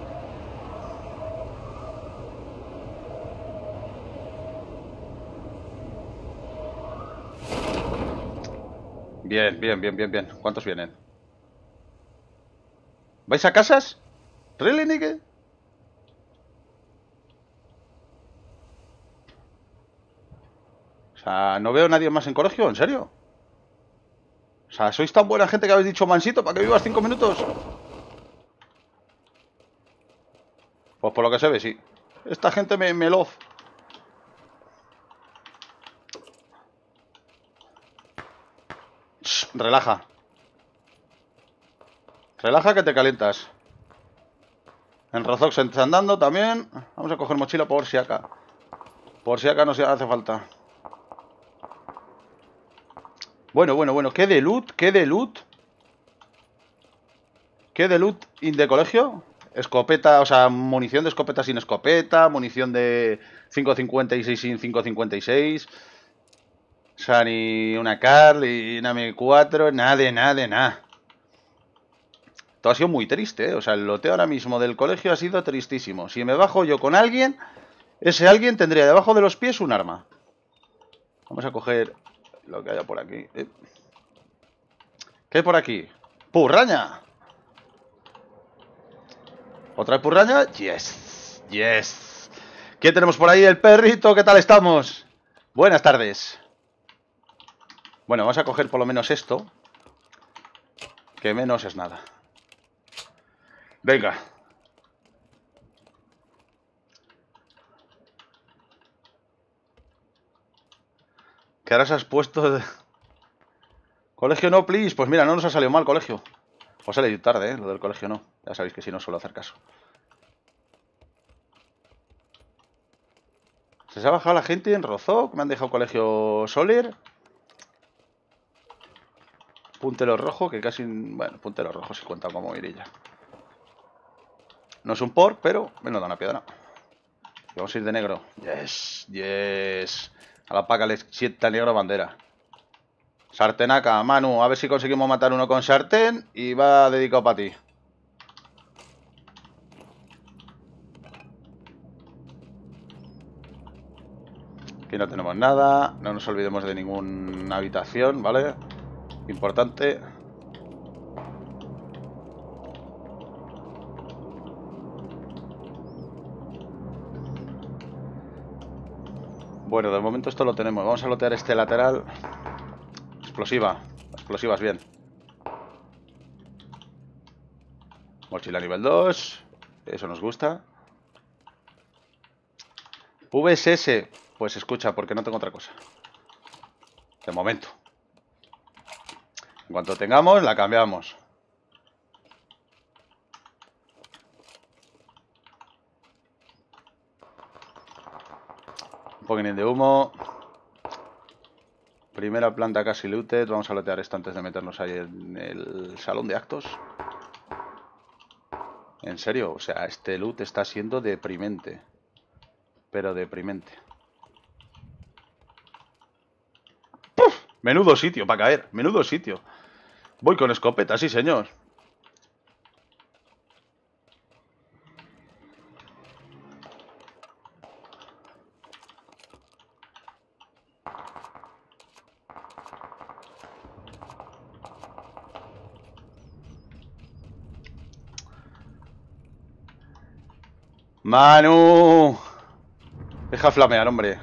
Bien, bien, bien, bien, bien. ¿Cuántos vienen? ¿Vais a casas? ¿Really, Nike? O sea, no veo a nadie más en colegio, ¿en serio? O sea, ¿sois tan buena gente que habéis dicho mansito para que vivas cinco minutos? Pues por lo que se ve, sí. Esta gente me, me love. Shh, relaja. Relaja que te calientas. En Rozox está andando también. Vamos a coger mochila por si acá. Por si acá nos hace falta. Bueno, bueno, bueno. ¿Qué de loot? ¿Qué de loot? ¿Qué de loot in de colegio? Escopeta, o sea, munición de escopeta sin escopeta. Munición de cinco cincuenta y seis sin cinco cincuenta y seis. O sea, ni una Carl, ni una M cuatro. Nada de nada de nada. Todo ha sido muy triste, ¿eh? O sea, el loteo ahora mismo del colegio ha sido tristísimo. Si me bajo yo con alguien, ese alguien tendría debajo de los pies un arma. Vamos a coger lo que haya por aquí. ¿Eh? ¿Qué hay por aquí? ¡Purraña! ¿Otra purraña? Yes, yes. ¿Quién tenemos por ahí? El perrito, ¿qué tal estamos? Buenas tardes. Bueno, vamos a coger por lo menos esto. Que menos es nada. Venga. ¿Qué ahora has puesto? De... Colegio no, please. Pues mira, no nos ha salido mal colegio. Os he leído tarde, ¿eh? Lo del colegio no. Ya sabéis que si no suelo hacer caso. Se ha bajado la gente en Rozok. Me han dejado colegio Soler. Puntero rojo, que casi... Bueno, puntero rojo sí cuenta como irilla. No es un por, pero me lo da una piedra. Vamos a ir de negro. Yes, yes. A la paca le sienta negro bandera. Sartenaca, Manu. A ver si conseguimos matar uno con sartén. Y va dedicado para ti. Aquí no tenemos nada. No nos olvidemos de ninguna habitación, ¿vale? Importante. Bueno, de momento esto lo tenemos. Vamos a lotear este lateral. Explosiva. Explosivas bien. Mochila nivel dos. Eso nos gusta. V S S. Pues escucha, porque no tengo otra cosa. De momento. En cuanto tengamos, la cambiamos. Un poquitín de humo. Primera planta casi looted. Vamos a lootear esto antes de meternos ahí en el salón de actos. En serio, o sea, este loot está siendo deprimente. Pero deprimente. ¡Puf! Menudo sitio para caer. Menudo sitio. Voy con escopeta, sí señor. Manu. Deja flamear, hombre.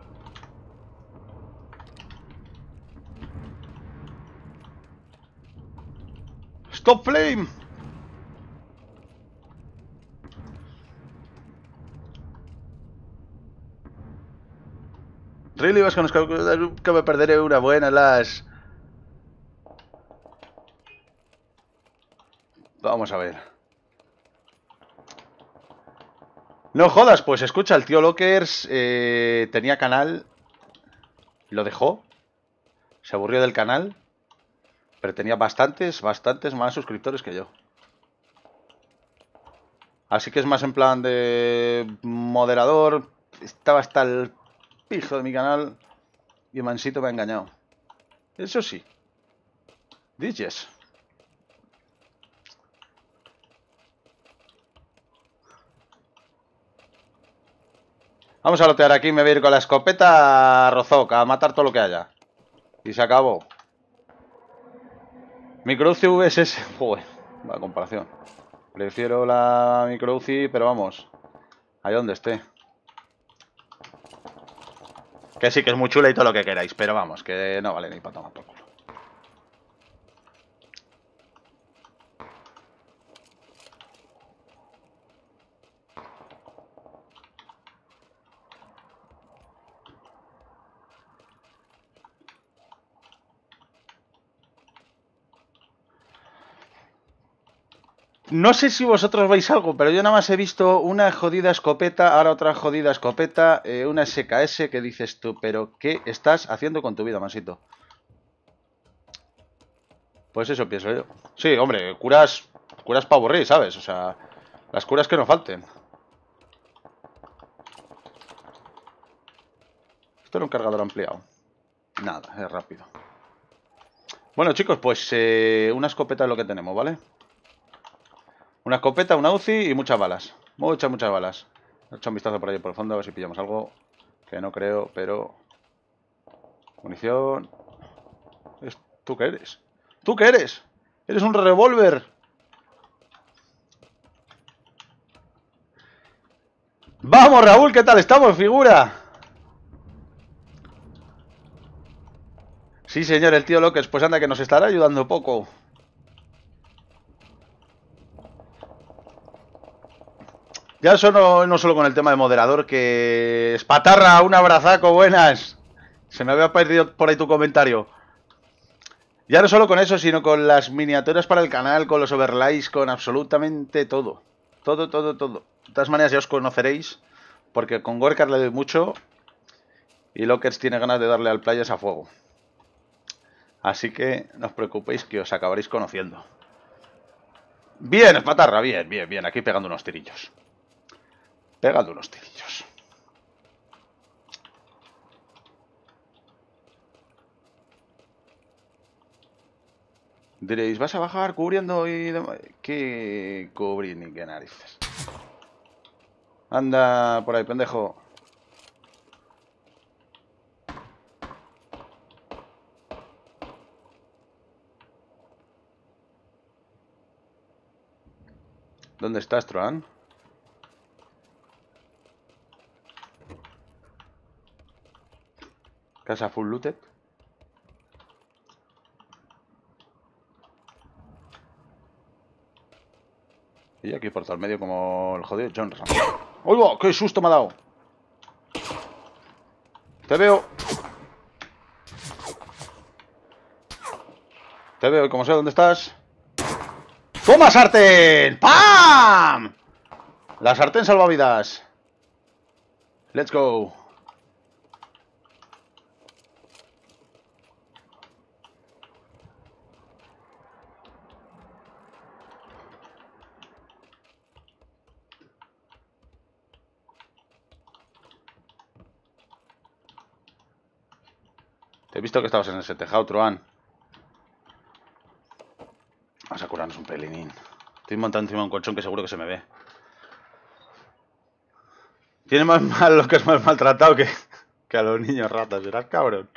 Stop flame. Really vas con los que me perderé una buena las. Vamos a ver. No jodas, pues escucha, el tío Lockers eh, tenía canal, lo dejó, se aburrió del canal, pero tenía bastantes, bastantes más suscriptores que yo. Así que es más en plan de moderador, estaba hasta el pijo de mi canal y Mansito me ha engañado. Eso sí, dices. Vamos a lotear aquí, me voy a ir con la escopeta a Rozok, a matar todo lo que haya. Y se acabó. Micro U C I V S S. Joder, la comparación. Prefiero la Micro U C I, pero vamos. Ahí donde esté. Que sí, que es muy chula y todo lo que queráis, pero vamos, que no vale ni para tomar por culo. No sé si vosotros veis algo, pero yo nada más he visto una jodida escopeta, ahora otra jodida escopeta, eh, una S K S que dices tú, pero ¿qué estás haciendo con tu vida, Mansito? Pues eso pienso yo. Sí, hombre, curas, curas para aburrir, ¿sabes? O sea, las curas que no falten. Esto era un cargador ampliado. Nada, es rápido. Bueno, chicos, pues eh, una escopeta es lo que tenemos, ¿vale? Una escopeta, una U C I y muchas balas. Muchas, muchas balas. He hecho un vistazo por ahí por el fondo a ver si pillamos algo. Que no creo, pero... Munición. ¿Tú qué eres? ¿Tú qué eres? ¡Eres un revólver! ¡Vamos, Raúl! ¿Qué tal estamos, figura? Sí, señor, el tío Lockers. Pues anda, que nos estará ayudando poco. Ya eso no, no solo con el tema de moderador, que... Espatarra, un abrazaco, buenas. Se me había perdido por ahí tu comentario. Ya no solo con eso, sino con las miniaturas para el canal, con los overlays, con absolutamente todo. Todo, todo, todo. De todas maneras ya os conoceréis, porque con Gorkar le doy mucho Y Lockers tiene ganas de darle al Players a fuego. Así que no os preocupéis que os acabaréis conociendo. Bien, Espatarra, bien, bien, bien. Aquí pegando unos tirillos. Pegando unos tirillos. Diréis, ¿vas a bajar cubriendo y demás? ¿Qué cubrir ni qué narices? Anda por ahí, pendejo. ¿Dónde estás, Troan? Casa full looted. Y aquí por todo el medio como el jodido John Ram. ¡Uy, va! ¡Qué susto me ha dado! Te veo. Te veo y como sé dónde estás. ¡Toma sartén! ¡Pam! La sartén salvavidas. Let's go. Te he visto que estabas en ese tejado, Troan. Vamos a curarnos un pelinín. Estoy montando encima de un colchón que seguro que se me ve. Tiene más mal lo que es más maltratado que, que a los niños ratas, serás cabrón.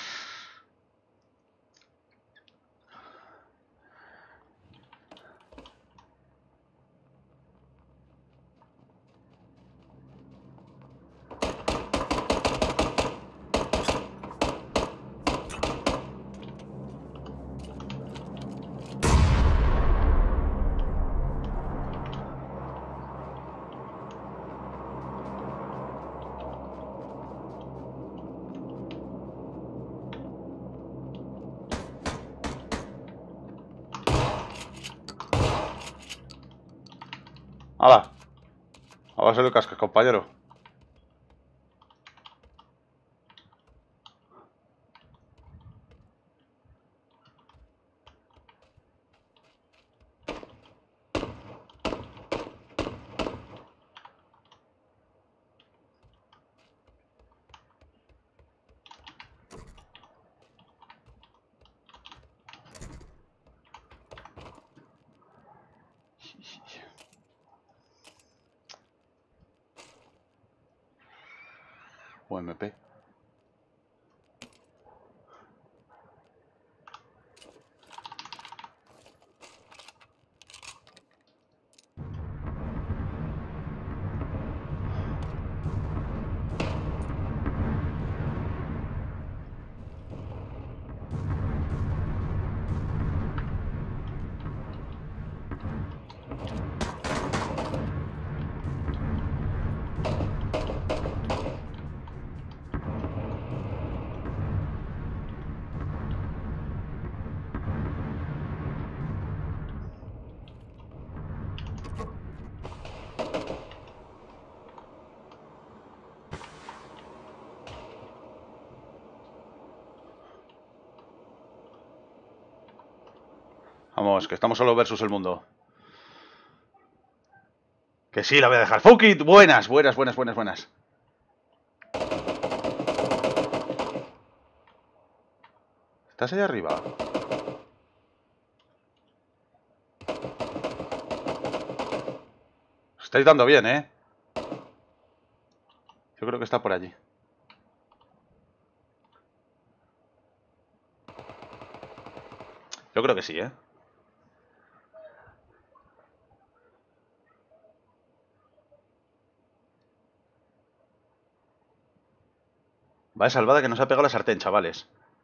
¡Hala! A base de cascas, compañero. O M P. Vamos, que estamos solo versus el mundo. Que sí, la voy a dejar. ¡Fuck it! Buenas, buenas, buenas, buenas, buenas. ¿Estás ahí arriba? Os estáis dando bien, ¿eh? Yo creo que está por allí. Yo creo que sí, ¿eh? Vaya salvada que nos ha pegado la sartén, chavales.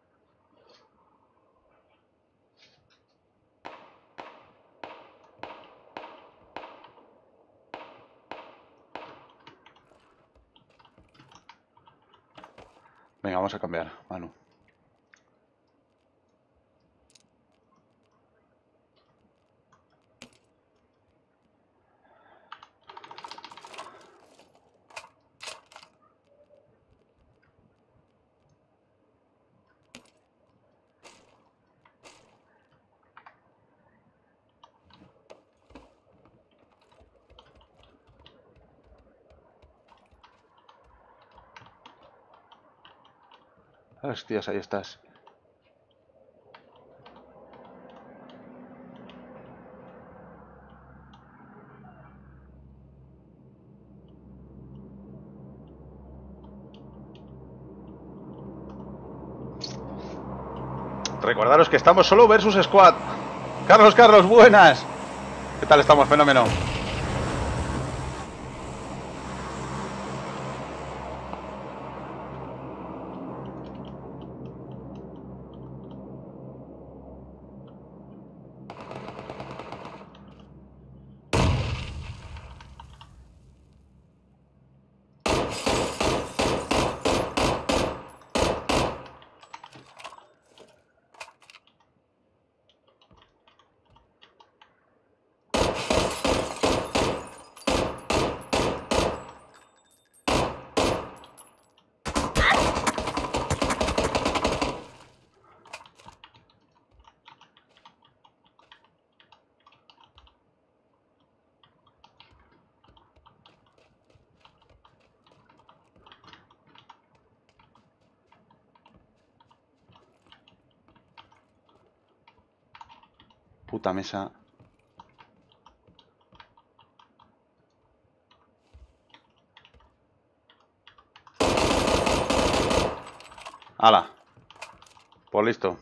Venga, vamos a cambiar, Manu. Hostias, ahí estás. Recordaros que estamos solo versus squad. Carlos, Carlos, buenas. ¿Qué tal estamos, fenómeno? Puta mesa. ¡Hala! Pues listo.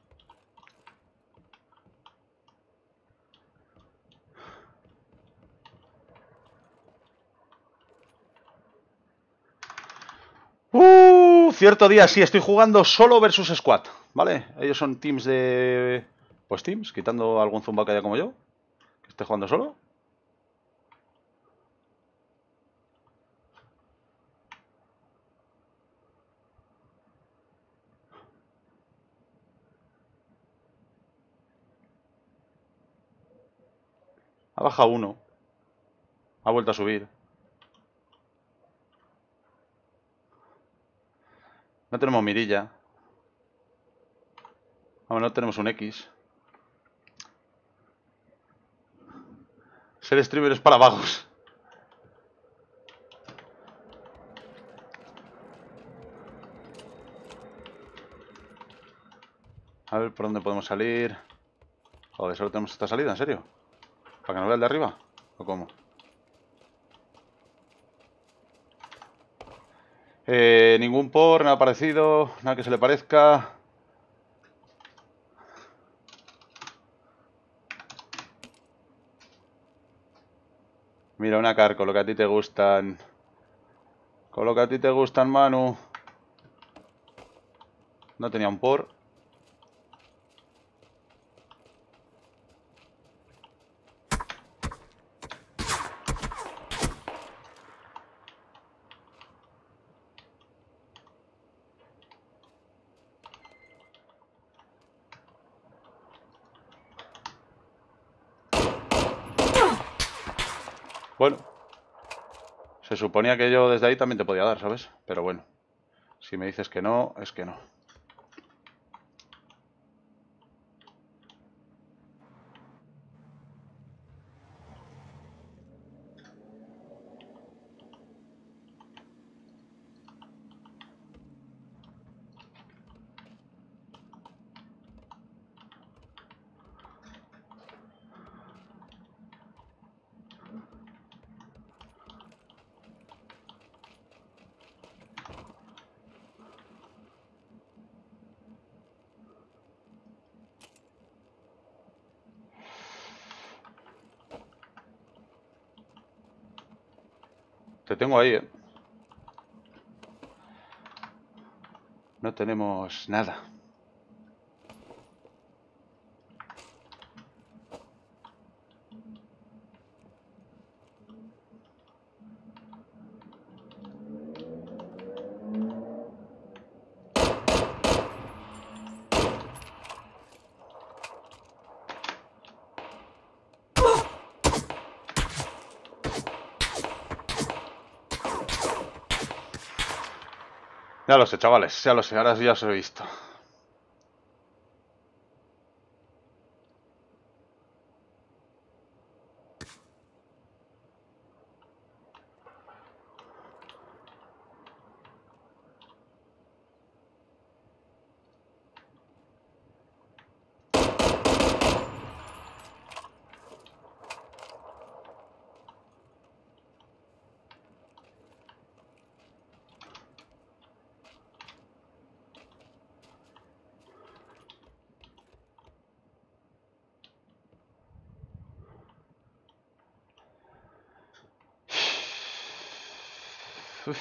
Uh, cierto día, sí, estoy jugando solo versus squad, ¿vale? Ellos son teams de... Pues teams, quitando algún zumba que haya como yo, que esté jugando solo. Ha bajado uno. Ha vuelto a subir. No tenemos mirilla. Vamos, no tenemos un X. Ser streamer es para vagos. A ver por dónde podemos salir. Joder, solo tenemos esta salida, ¿en serio? ¿Para que nos vea el de arriba? ¿O cómo? Eh, ningún por, nada parecido, nada que se le parezca. Mira, una car, con lo que a ti te gustan. Con lo que a ti te gustan, Manu. No tenía un por. Bueno. Se suponía que yo desde ahí también te podía dar, ¿sabes? Pero bueno. Si me dices que no, es que no. Te tengo ahí, ¿eh? No tenemos nada. Ya lo sé, chavales, ya lo sé, ahora ya os he visto. Uf.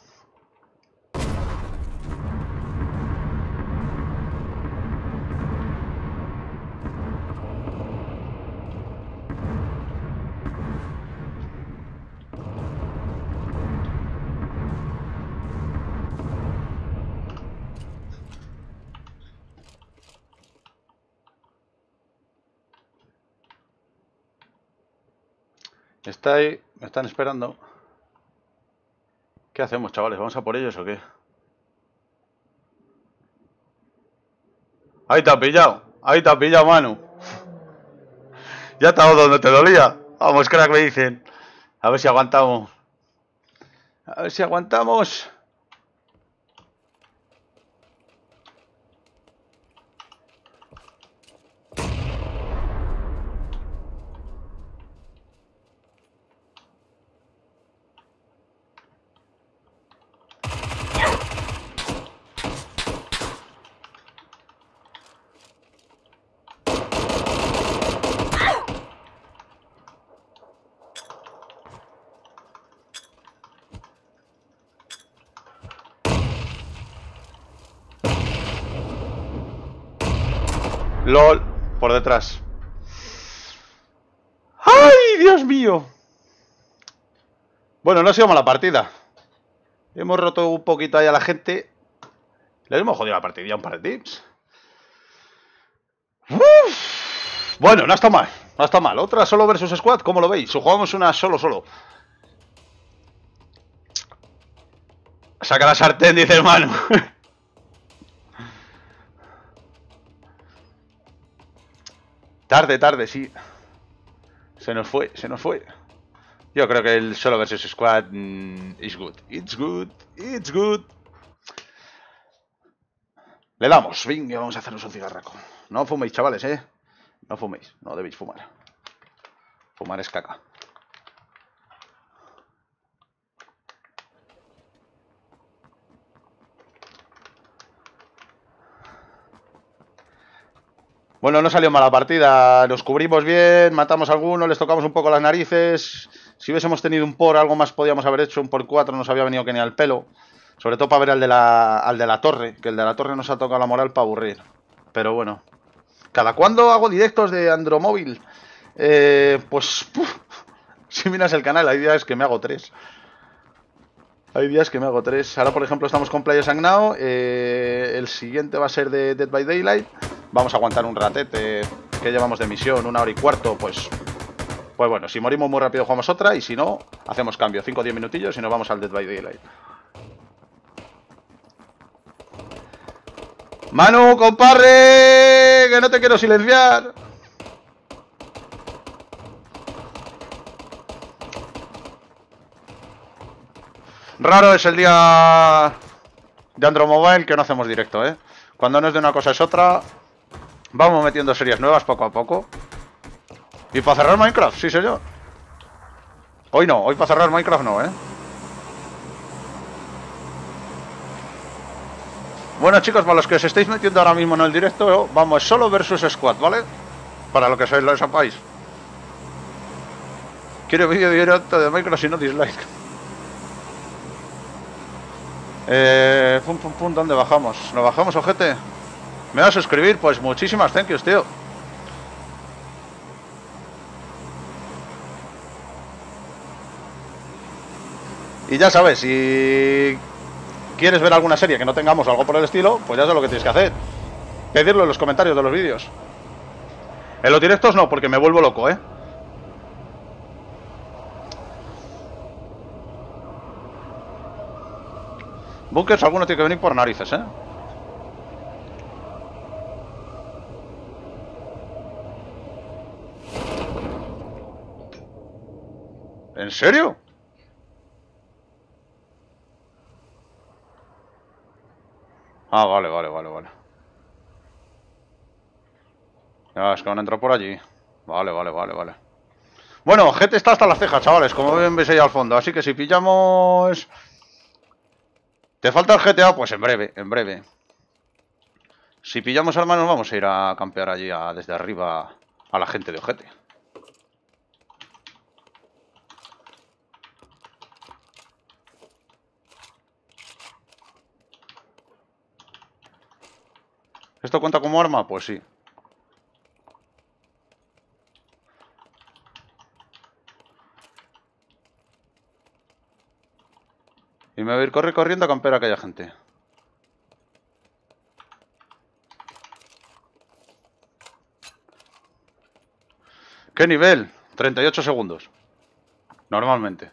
Está ahí, me están esperando. ¿Qué hacemos, chavales? ¿Vamos a por ellos o qué? Ahí te ha pillado, ahí te ha pillado, Manu. Ya estaba donde te dolía. Vamos, crack, me dicen. A ver si aguantamos. A ver si aguantamos. LOL, por detrás. ¡Ay, Dios mío! Bueno, no ha sido mala partida. Hemos roto un poquito ahí a la gente. Le hemos jodido la partida a un par de teams. Uf. Bueno, no está mal. No está mal. Otra solo versus squad, ¿cómo lo veis? O jugamos una solo solo. Saca la sartén, dice hermano. Tarde, tarde, sí. Se nos fue, se nos fue. Yo creo que el solo versus squad mm, is good. It's good, it's good. Le damos, venga, vamos a hacernos un cigarraco. No fuméis, chavales, eh. No fuméis, no debéis fumar. Fumar es caca. Bueno, no salió mala partida, nos cubrimos bien, matamos a algunos, les tocamos un poco las narices. Si hubiésemos tenido un por, algo más podíamos haber hecho, un por cuatro nos había venido que ni al pelo. Sobre todo para ver al de la, al de la torre, que el de la torre nos ha tocado la moral para aburrir. Pero bueno, ¿cada cuándo hago directos de Andromóvil? Eh, pues, puf, si miras el canal, hay días que me hago tres. Hay días que me hago tres. Ahora, por ejemplo, estamos con Players and Now. Eh, el siguiente va a ser de Dead by Daylight. Vamos a aguantar un ratete. Que llevamos de misión, una hora y cuarto. Pues, pues bueno, si morimos muy rápido jugamos otra. Y si no, hacemos cambio. cinco o diez minutillos y nos vamos al Dead by Daylight. Manu, compadre, que no te quiero silenciar. Raro es el día de Andromobile que no hacemos directo, ¿eh? Cuando no es de una cosa es otra. Vamos metiendo series nuevas poco a poco. Y para cerrar Minecraft, sí señor. Hoy no, hoy para cerrar Minecraft no, ¿eh? Bueno, chicos, para los que os estáis metiendo ahora mismo en el directo, vamos solo versus squad, ¿vale? Para lo que sois, lo sepáis. Quiero vídeo directo de Minecraft y no dislike. Eh, pum, pum, pum, ¿dónde bajamos? ¿Nos bajamos, ojete? ¿Me vas a suscribir? Pues muchísimas thank yous, tío. Y ya sabes, si quieres ver alguna serie que no tengamos o algo por el estilo, pues ya sabes lo que tienes que hacer. Pedirlo en los comentarios de los vídeos. En los directos no, porque me vuelvo loco, ¿eh? Bunkers, alguno tiene que venir por narices, ¿eh? ¿En serio? Ah, vale, vale, vale, vale. Ya, es que van a entrar por allí. Vale, vale, vale, vale. Bueno, G T está hasta las cejas, chavales, como ven, veis ahí al fondo. Así que si pillamos... ¿Te falta el G T A? Pues en breve, en breve. Si pillamos hermanos, vamos a ir a campear allí a, desde arriba a la gente de Ojete. ¿Esto cuenta como arma? Pues sí. Y me voy a ir corre corriendo a campear a aquella gente. ¿Qué nivel? treinta y ocho segundos. Normalmente.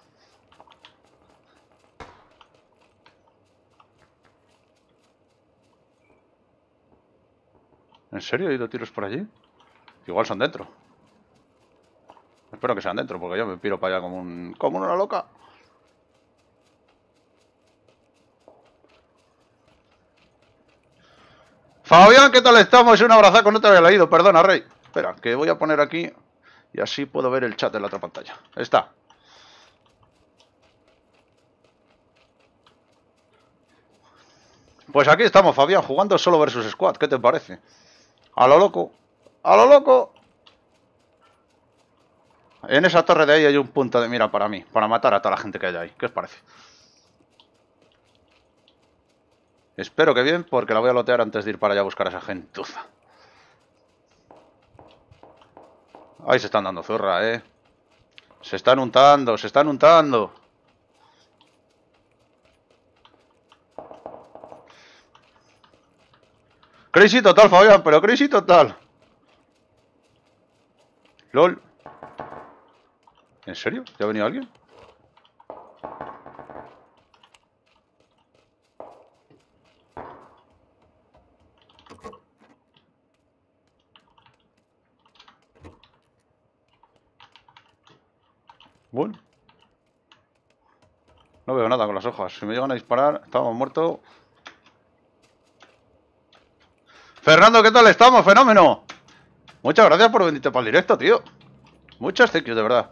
¿En serio he ido tiros por allí? Igual son dentro. Espero que sean dentro, porque yo me piro para allá como un... como una loca. Fabián, ¿qué tal estamos? Un abrazaco, no te había leído, perdona, Rey. Espera, que voy a poner aquí y así puedo ver el chat en la otra pantalla. Está. Pues aquí estamos, Fabián, jugando solo versus squad. ¿Qué te parece? A lo loco. A lo loco. En esa torre de ahí hay un punto de mira para mí, para matar a toda la gente que hay ahí. ¿Qué os parece? Espero que bien, porque la voy a lotear antes de ir para allá a buscar a esa gentuza. Ahí se están dando zorra, eh. Se están untando, se están untando. Crazy total, Fabián, pero crazy total. LOL. ¿En serio? ¿Ya ha venido alguien? Bueno. No veo nada con las hojas. Si me llegan a disparar, estamos muertos. Fernando, ¿qué tal estamos? ¡Fenómeno! Muchas gracias por venirte para el directo, tío. Muchas thank yous, de verdad.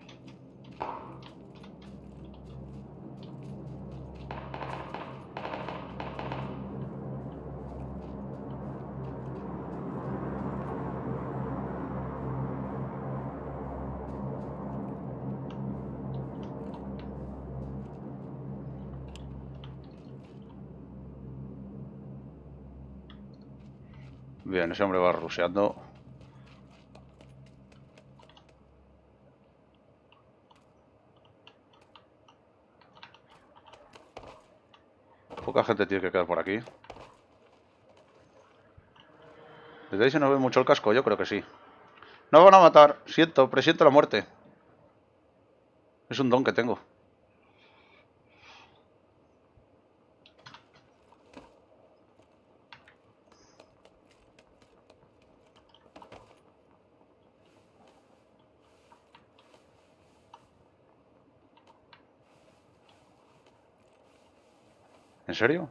Bien, ese hombre va rusheando. Poca gente tiene que quedar por aquí. Desde ahí se nos ve mucho el casco, yo creo que sí. Nos van a matar, siento, presiento la muerte. Es un don que tengo. ¿En serio?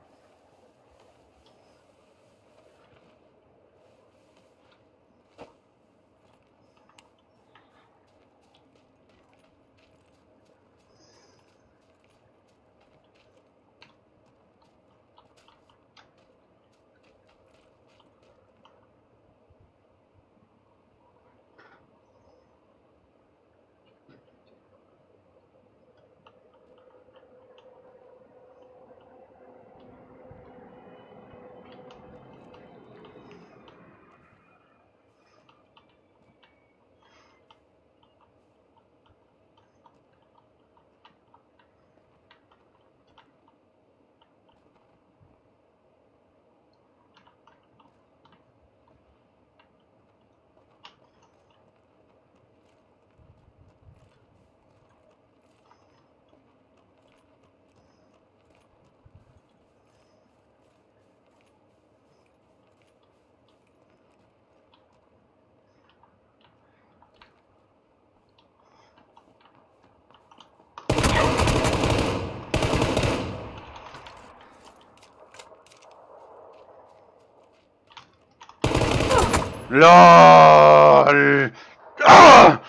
¡LOL! ¡Ah!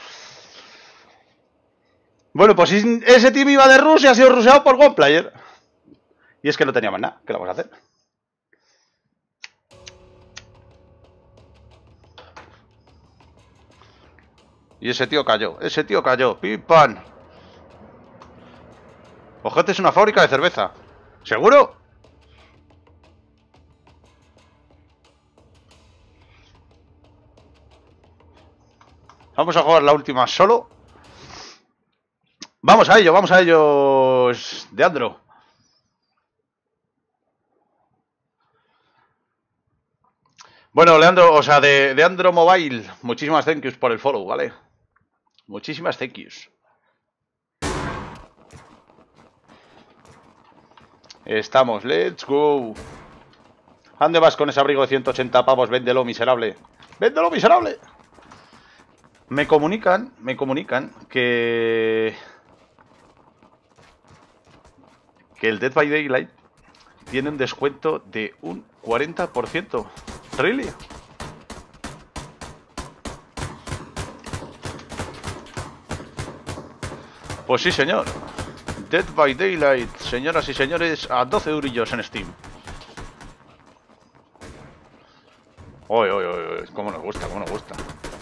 Bueno, pues ese team iba de Rusia, ha sido ruseado por One Player. Y es que no teníamos nada. ¿Qué lo vamos a hacer? Y ese tío cayó. Ese tío cayó. ¡Pim, pam! Ojete, es una fábrica de cerveza. ¿Seguro? Vamos a jugar la última solo. Vamos a ello, vamos a ello, Deandro. Bueno, Leandro, o sea, de, de Andro Mobile, muchísimas thank yous por el follow, ¿vale? Muchísimas thank yous. Estamos, let's go. ¿A dónde vas con ese abrigo de ciento ochenta pavos? Véndelo, miserable. ¡Véndelo, miserable! Me comunican, me comunican que... Que el Dead by Daylight tiene un descuento de un cuarenta por ciento. ¿Really? Pues sí, señor. Dead by Daylight, señoras y señores, a doce eurillos en Steam. Uy, uy, uy, cómo nos gusta, cómo nos gusta.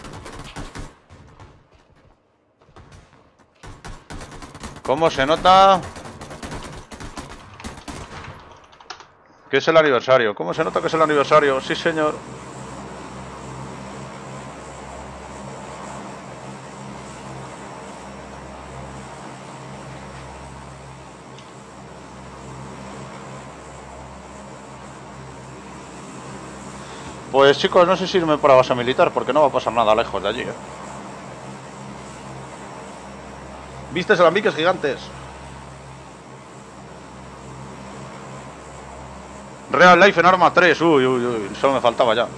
¿Cómo se nota que es el aniversario? ¿Cómo se nota que es el aniversario? Sí, señor. Pues chicos, no sé si irme por la base militar, porque no va a pasar nada lejos de allí, ¿eh? ¿Vistes alambiques gigantes? Real Life en arma tres, uy, uy, uy, solo me faltaba ya.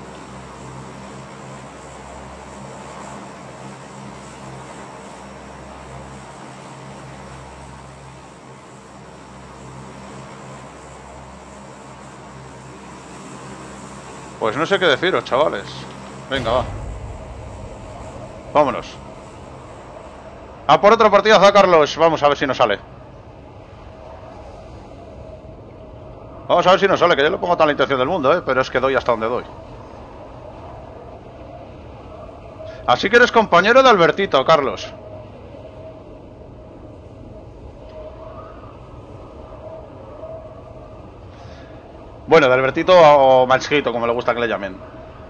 Pues no sé qué deciros, chavales. Venga, va. Vámonos. A por otra partidazo, Carlos. Vamos a ver si nos sale. Vamos a ver si nos sale, que yo le pongo toda la intención del mundo, ¿eh? Pero es que doy hasta donde doy. Así que eres compañero de Albertito, Carlos. Bueno, de Albertito o Manchito, como le gusta que le llamen.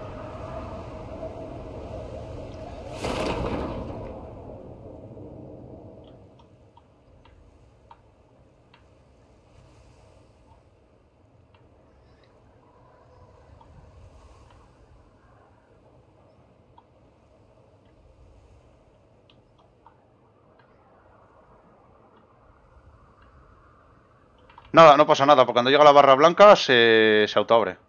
Nada, no pasa nada, porque cuando llega la barra blanca se, se autoabre.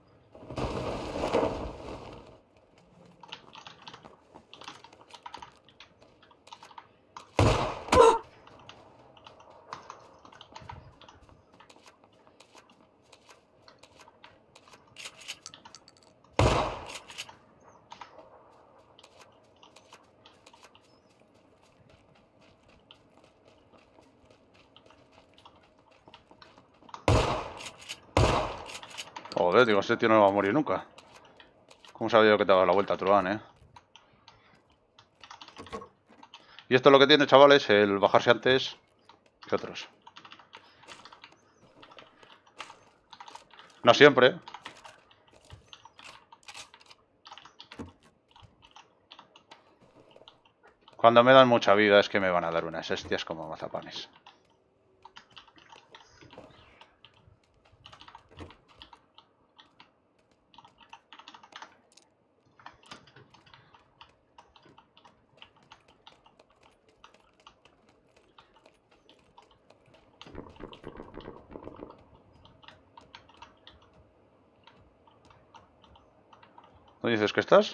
Joder, digo, ese tío no va a morir nunca. ¿Cómo sabía yo que te daba la vuelta, Truán, eh? Y esto es lo que tiene, chavales, el bajarse antes que otros. No siempre. Cuando me dan mucha vida es que me van a dar unas hostias como mazapanes. ¿Dónde dices que estás?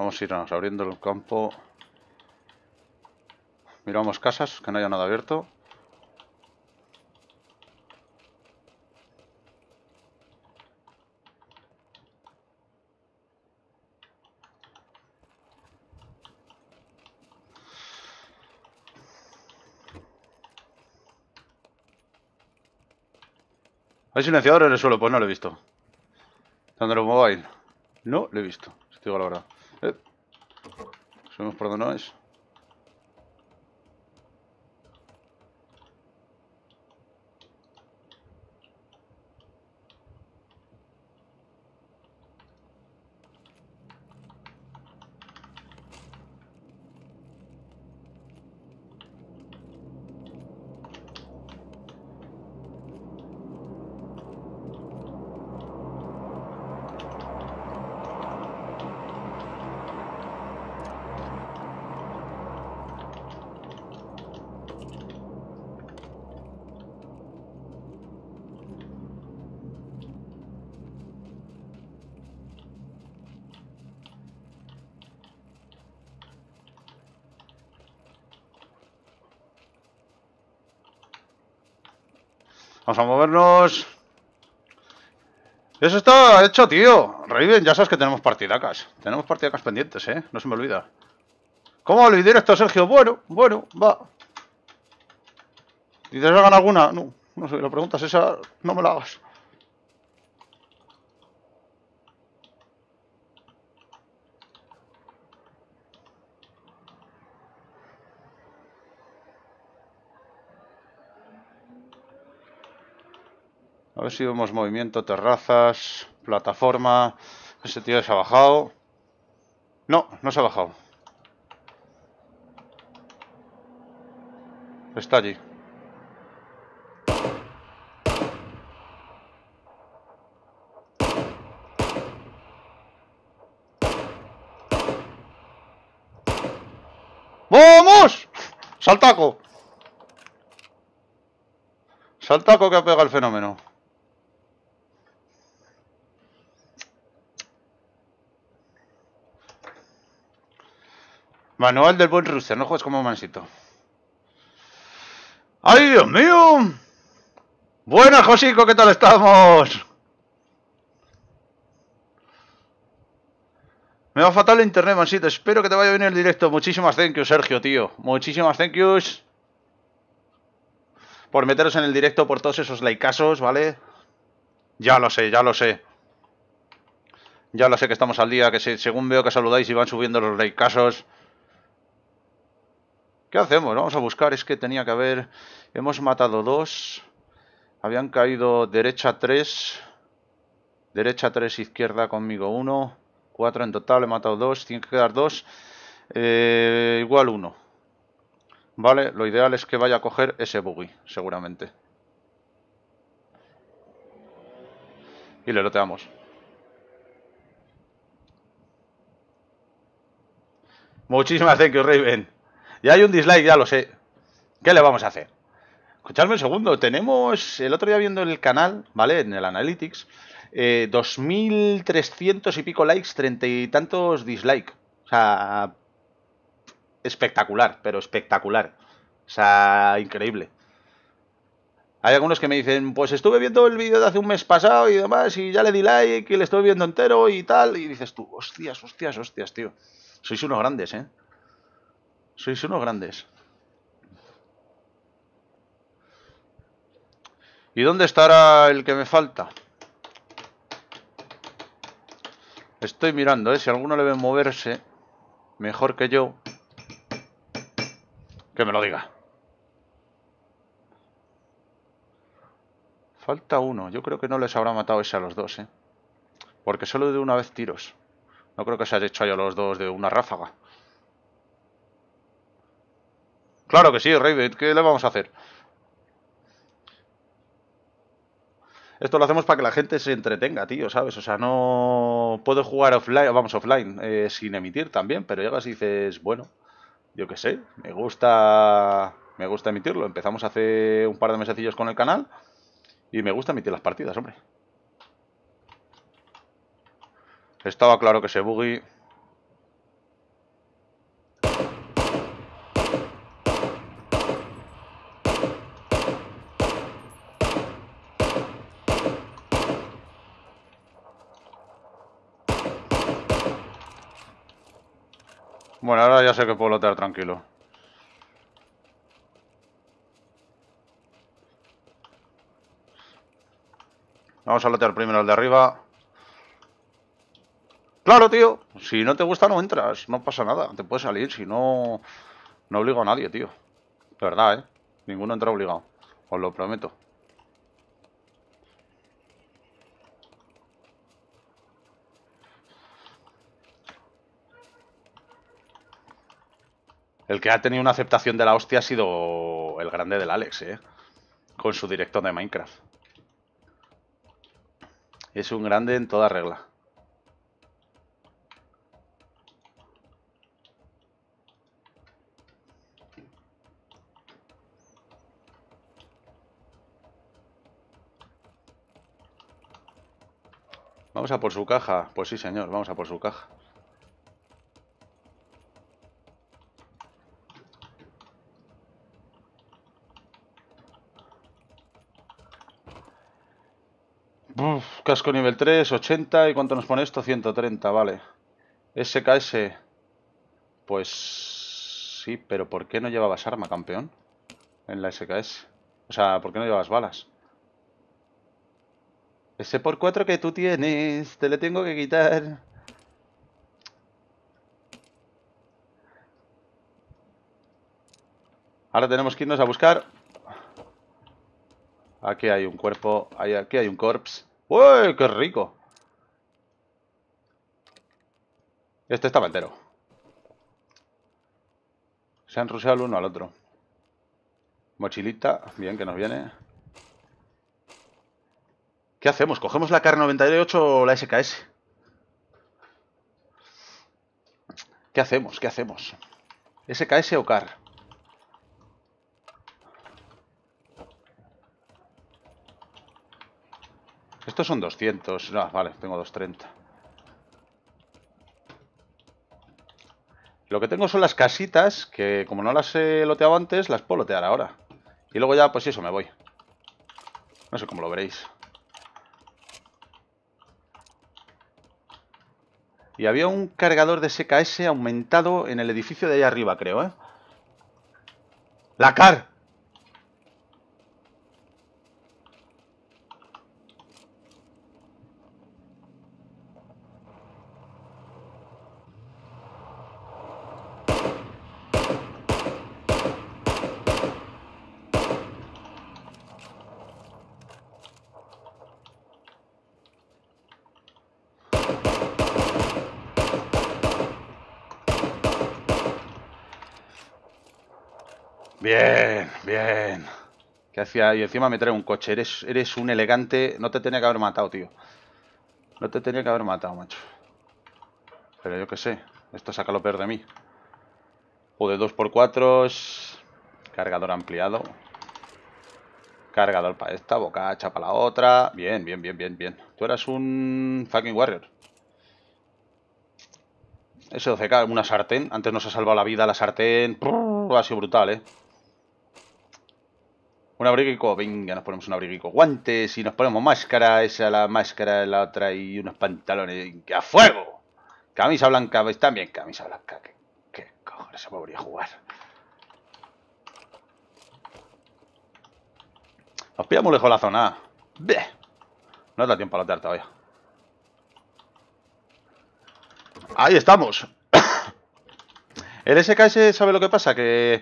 Vamos a irnos abriendo el campo. Miramos casas, que no haya nada abierto. ¿Hay silenciador en el suelo? Pues no lo he visto. Thunder Mobile. No lo he visto, si te digo la verdad. Eh. Subimos por donde no es. Vamos a movernos. Eso está hecho, tío. Raven, ya sabes que tenemos partidacas. Tenemos partidacas pendientes, ¿eh? No se me olvida. ¿Cómo olvidar esto, Sergio? Bueno, bueno, va. ¿Dices hagan alguna? No, no sé, lo preguntas esa, no me la hagas. A ver si vemos movimiento, terrazas, plataforma. Ese tío se ha bajado. No, no se ha bajado. Está allí. ¡Vamos! ¡Saltaco! Saltaco que ha pegado el fenómeno. Manual del buen rooster, no juegues como mansito. ¡Ay, Dios mío! Buenas, Josico, ¿qué tal estamos? Me va fatal el internet, mansito. Espero que te vaya bien el directo. Muchísimas thank yous, Sergio, tío. Muchísimas thank yous por meteros en el directo, por todos esos likeasos, ¿vale? Ya lo sé, ya lo sé. Ya lo sé que estamos al día, que se, según veo que saludáis y van subiendo los likeasos. ¿Qué hacemos? Vamos a buscar, es que tenía que haber... Hemos matado dos. Habían caído derecha tres. Derecha tres, izquierda conmigo uno. Cuatro en total, he matado dos. Tiene que quedar dos. Eh, igual uno. Vale, lo ideal es que vaya a coger ese buggy, seguramente. Y le loteamos. Muchísimas thank you, Raven. Ya hay un dislike, ya lo sé. ¿Qué le vamos a hacer? Escuchadme un segundo. Tenemos, el otro día viendo el canal, ¿vale? En el Analytics, eh, dos mil trescientos y pico likes, treinta y tantos dislikes. O sea, espectacular, pero espectacular. O sea, increíble. Hay algunos que me dicen, pues estuve viendo el vídeo de hace un mes pasado y demás, y ya le di like y le estoy viendo entero y tal. Y dices tú, hostias, hostias, hostias, tío. Sois unos grandes, ¿eh? Sois unos grandes. ¿Y dónde estará el que me falta? Estoy mirando, ¿eh? Si alguno le ve moverse mejor que yo, que me lo diga. Falta uno. Yo creo que no les habrá matado ese a los dos, ¿eh? Porque solo de una vez tiros. No creo que se haya hecho a los dos de una ráfaga. Claro que sí, Raven. ¿Qué le vamos a hacer? Esto lo hacemos para que la gente se entretenga, tío, ¿sabes? O sea, no puedo jugar offline, vamos, offline, eh, sin emitir también, pero llegas y dices, bueno, yo qué sé, me gusta, me gusta emitirlo. Empezamos hace un par de mesecillos con el canal y me gusta emitir las partidas, hombre. Estaba claro que ese buggy... Bueno, ahora ya sé que puedo lotear tranquilo. Vamos a lotear primero el de arriba. Claro, tío. Si no te gusta, no entras. No pasa nada. Te puedes salir. Si no... No obligo a nadie, tío. De verdad, ¿eh? Ninguno entra obligado. Os lo prometo. El que ha tenido una aceptación de la hostia ha sido el grande del Alex, ¿eh? Con su directo de Minecraft. Es un grande en toda regla. Vamos a por su caja. Pues sí, señor, vamos a por su caja. Uf, casco nivel tres, ochenta. ¿Y cuánto nos pone esto? ciento treinta, vale. S K S. Pues sí, pero ¿por qué no llevabas arma, campeón? En la S K S. O sea, ¿por qué no llevabas balas? Ese por cuatro que tú tienes, te le tengo que quitar. Ahora tenemos que irnos a buscar. Aquí hay un cuerpo, aquí hay un corpse. ¡Uy, qué rico! Este estaba entero. Se han rusheado el uno al otro. Mochilita, bien que nos viene. ¿Qué hacemos? ¿Cogemos la K R noventa y ocho o la S K S? ¿Qué hacemos? ¿Qué hacemos? ¿S K S o K R? Estos son doscientos. No, vale, tengo doscientos treinta. Lo que tengo son las casitas, que como no las he loteado antes, las puedo lotear ahora. Y luego ya, pues eso, me voy. No sé cómo lo veréis. Y había un cargador de S K S aumentado en el edificio de ahí arriba, creo, ¿eh? ¡La K R! Bien, bien. ¿Qué hacía? Y encima me trae un coche. Eres, eres un elegante. No te tenía que haber matado, tío. No te tenía que haber matado, macho. Pero yo qué sé. Esto saca lo peor de mí. O de dos por cuatro. Cargador ampliado. Cargador para esta. Bocacha para la otra. Bien, bien, bien, bien, bien. Tú eras un fucking warrior. Ese doce K, una sartén. Antes nos ha salvado la vida la sartén. Ha sido brutal, eh. Un abriguico, venga, nos ponemos un abriguico. Guantes y nos ponemos máscara, esa la máscara, la otra y unos pantalones. ¡A fuego! Camisa blanca, ¿veis? También camisa blanca. ¿Qué, qué cojones se podría jugar? Nos pillamos lejos la zona. ¡Beh! No nos da tiempo a lotear todavía. Ahí estamos. El S K S, ¿sabe lo que pasa? Que...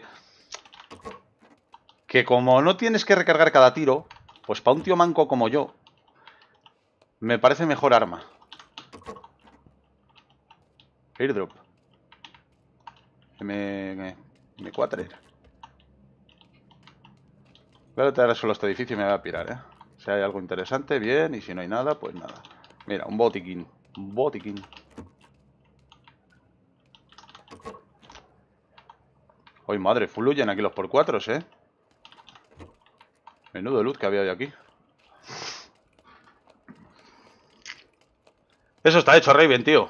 Que como no tienes que recargar cada tiro, pues para un tío manco como yo, me parece mejor arma. Airdrop. M... M4. Voy a traer solo este edificio y me voy a pirar, ¿eh? Si hay algo interesante, bien. Y si no hay nada, pues nada. Mira, un botiquín. Un botiquín. Hoy madre, fluyen aquí los por cuatros, ¿eh? Menudo loot que había hoy aquí. Eso está hecho, Raven, tío.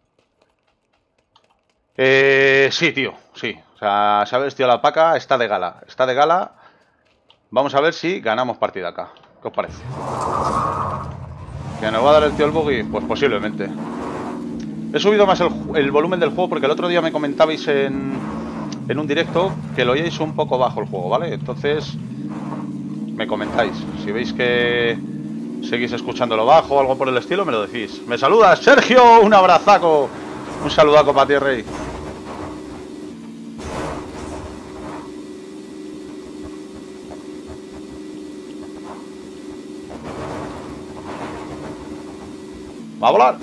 Eh, sí, tío, sí. O sea, se ha vestido la paca, está de gala. Está de gala. Vamos a ver si ganamos partida acá. ¿Qué os parece? ¿Que nos va a dar el tío el buggy? Pues posiblemente. He subido más el, el volumen del juego porque el otro día me comentabais en, en un directo que lo oíais un poco bajo el juego, ¿vale? Entonces, me comentáis. Si veis que seguís escuchándolo bajo o algo por el estilo, me lo decís. ¡Me saludas, Sergio! ¡Un abrazaco! Un saludaco para ti, Rey. ¡Va a volar!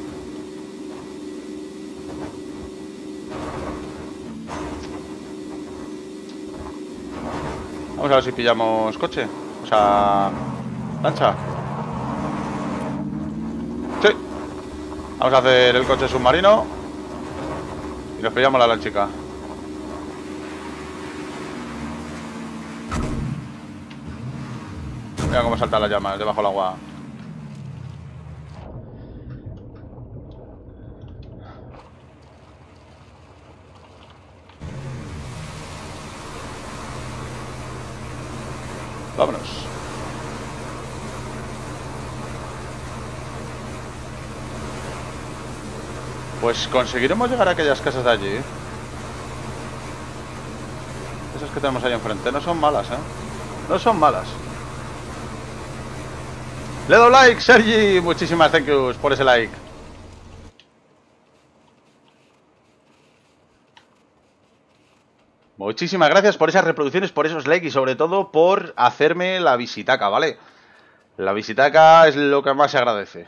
Vamos a ver si pillamos coche. O sea, lancha. Sí. Vamos a hacer el coche submarino. Y nos pillamos la lanchica. Mira cómo saltan las llamas debajo del agua. Vámonos. Pues conseguiremos llegar a aquellas casas de allí. Esas que tenemos ahí enfrente. No son malas, ¿eh? No son malas. Le doy like, Sergi. Muchísimas thank yous por ese like. Muchísimas gracias por esas reproducciones, por esos likes y sobre todo por hacerme la visitaca, ¿vale? La visitaca es lo que más se agradece.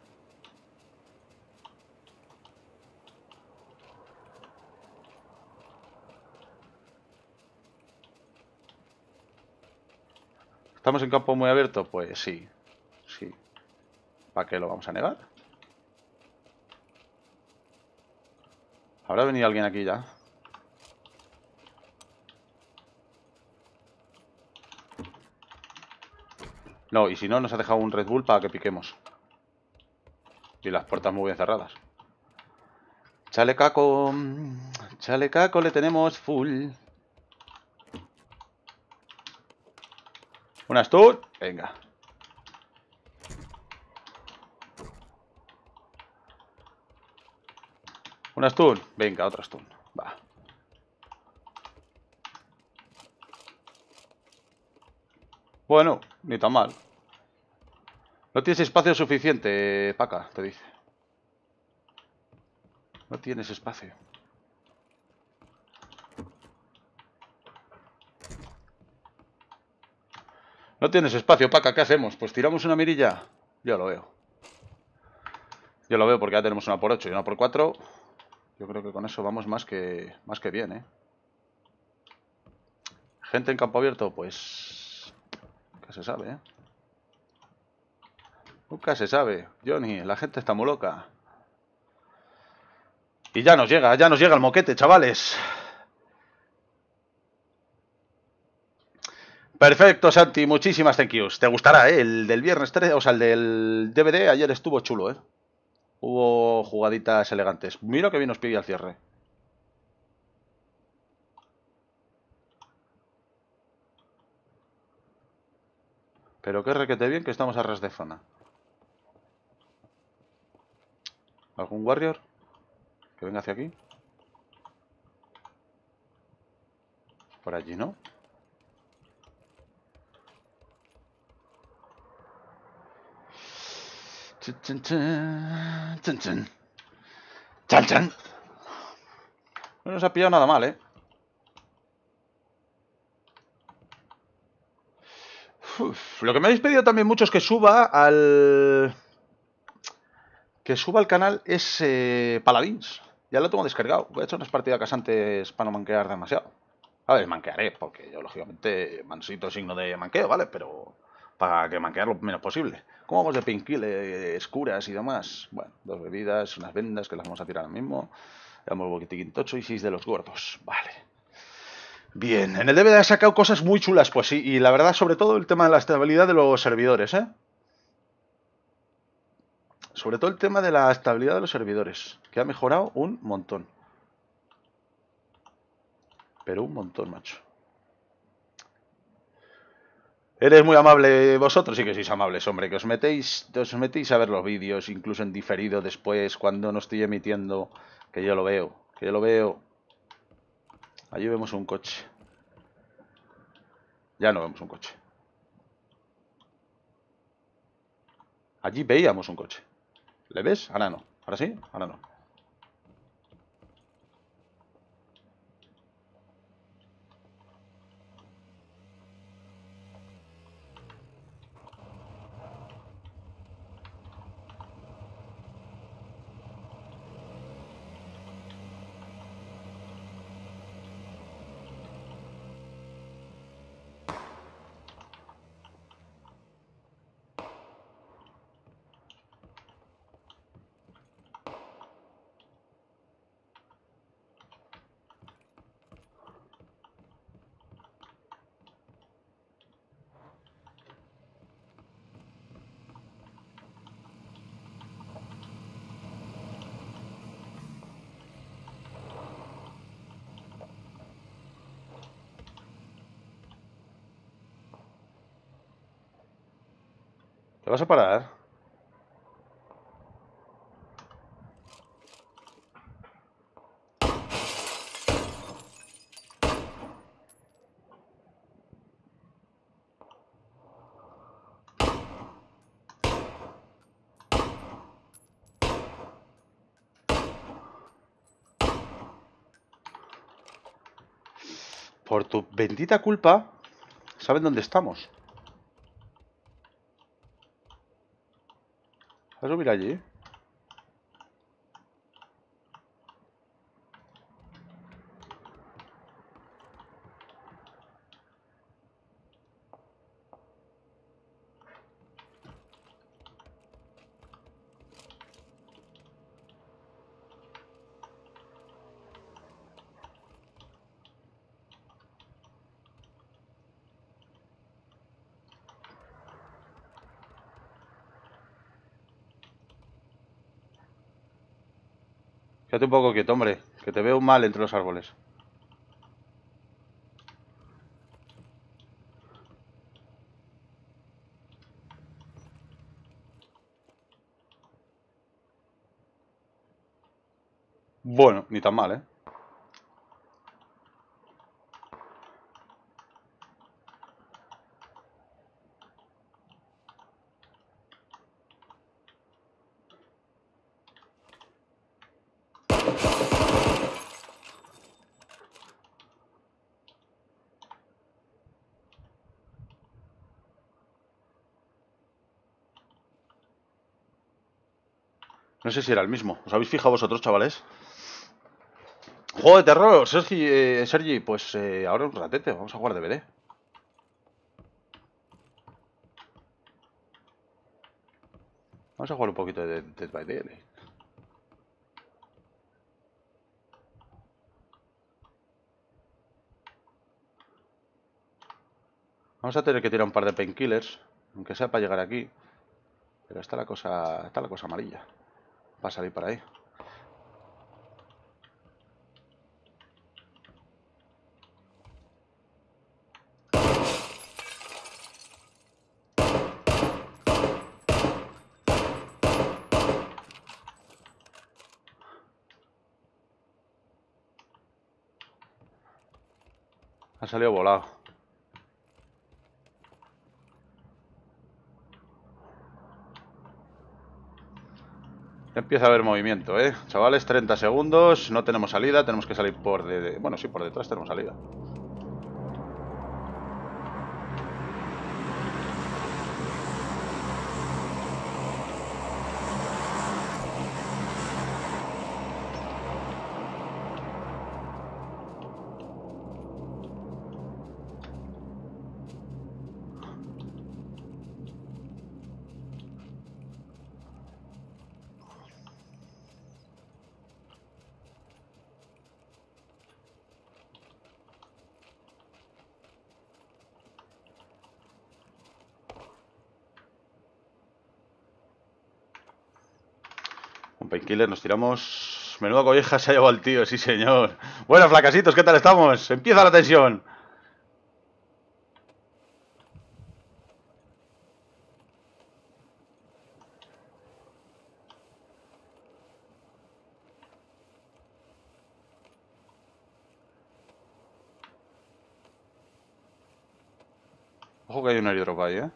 ¿Estamos en campo muy abierto? Pues sí. Sí. ¿Para qué lo vamos a negar? ¿Habrá venido alguien aquí ya? No, y si no, nos ha dejado un Red Bull para que piquemos. Y las puertas muy bien cerradas. Chalecaco. Chalecaco le tenemos full. ¿Una stun? Venga. ¿Una stun? Venga, otra stun. Va. Bueno, ni tan mal. No tienes espacio suficiente, Paca, te dice. No tienes espacio. No tienes espacio, Paca, ¿qué hacemos? Pues tiramos una mirilla. Yo lo veo. Yo lo veo porque ya tenemos una por ocho y una por cuatro. Yo creo que con eso vamos más que, más que bien, ¿eh? Gente en campo abierto, pues... ¿Qué se sabe, eh? Nunca se sabe. Johnny, la gente está muy loca. Y ya nos llega, ya nos llega el moquete, chavales. Perfecto, Santi, muchísimas thank yous. Te gustará, ¿eh? El del viernes tres, o sea, el del D V D ayer estuvo chulo, ¿eh? Hubo jugaditas elegantes. Mira que bien nos pidió al cierre. Pero qué requete bien que estamos a ras de zona. ¿Algún warrior? Que venga hacia aquí. Por allí, ¿no? Chan, chan, chan, chan, chan. Chan, chan. No nos ha pillado nada mal, ¿eh? Uf, lo que me habéis pedido también mucho es que suba al... Que suba al canal es eh, Paladins. Ya lo tengo descargado. Voy a echar unas partidas casantes para no manquear demasiado. A ver, manquearé, porque yo lógicamente mansito signo de manqueo, ¿vale? Pero para que manquear lo menos posible. ¿Cómo vamos de painkillers, curas y demás? Bueno, dos bebidas, unas vendas que las vamos a tirar ahora mismo. Damos boquetiquín tocho y seis de los gordos. Vale. Bien, en el D V D ha sacado cosas muy chulas, pues sí. Y la verdad, sobre todo, el tema de la estabilidad de los servidores, ¿eh? Sobre todo el tema de la estabilidad de los servidores, que ha mejorado un montón. Pero un montón, macho. Eres muy amable vosotros, sí que sois amables, hombre, que os metéis, os metéis a ver los vídeos, incluso en diferido después, cuando no estoy emitiendo, que yo lo veo, que yo lo veo. Allí vemos un coche. Ya no vemos un coche. Allí veíamos un coche. ¿Le ves? Ahora no. ¿Ahora sí? Ahora no. ¿Te vas a parar? Por tu bendita culpa, ¿saben dónde estamos? ¿Vas a subir allí? Quédate un poco quieto, hombre, que te veo mal entre los árboles. Bueno, ni tan mal, ¿eh? No sé si era el mismo. ¿Os habéis fijado vosotros, chavales? Juego de terror, Sergi, eh, Sergi, pues eh, ahora un ratete, vamos a jugar D V D. Vamos a jugar un poquito de Dead by Daylight. Vamos a tener que tirar un par de painkillers, aunque sea para llegar aquí. Pero está la cosa, está la cosa amarilla. Va a salir para ahí. Ha salido volado. Ya empieza a haber movimiento, ¿eh? Chavales, treinta segundos. No tenemos salida, tenemos que salir por de... de... Bueno, sí, por detrás tenemos salida. Un painkiller, nos tiramos... Menuda colleja se ha llevado el tío, sí señor. Bueno, flacasitos, ¿qué tal estamos? Empieza la tensión. Ojo que hay un airdrop ahí, ¿eh?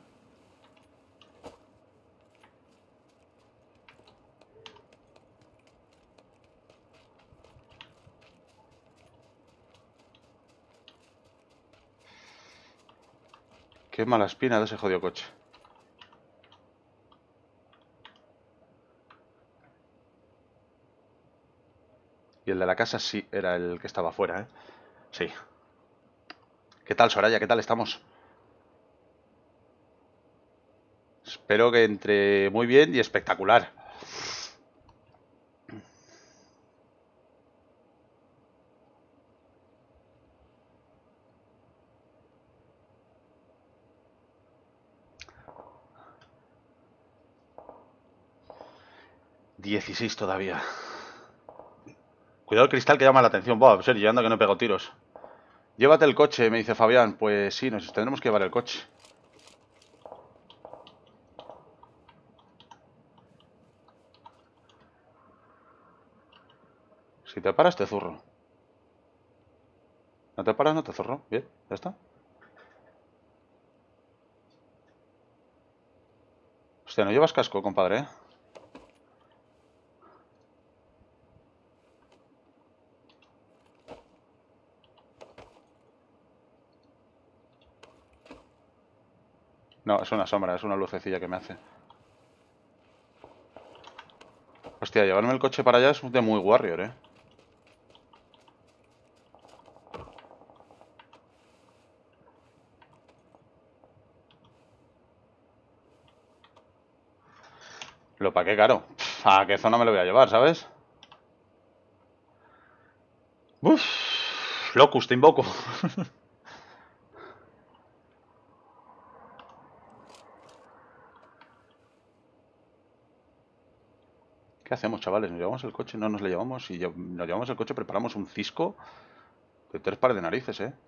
Qué mala espina de ese jodido coche. Y el de la casa sí era el que estaba afuera, ¿eh? Sí. ¿Qué tal, Soraya? ¿Qué tal estamos? Espero que entre muy bien y espectacular. dieciséis todavía. Cuidado el cristal que llama la atención. Buah, en serio, yo ando que no he pegado tiros. Llévate el coche, me dice Fabián. Pues sí, nos tendremos que llevar el coche. Si te paras, te zurro. ¿No te paras, no te zurro? Bien, ya está. Hostia, no llevas casco, compadre, ¿eh? No, es una sombra, es una lucecilla que me hace. Hostia, llevarme el coche para allá es de muy warrior, ¿eh? Lo pa' qué caro. Pff, ¿a qué zona me lo voy a llevar, sabes? Uf, Locus, te invoco. ¿Qué hacemos, chavales? ¿Nos llevamos el coche? No nos lo llevamos. Si nos llevamos el coche, preparamos un cisco de tres pares de narices, ¿eh?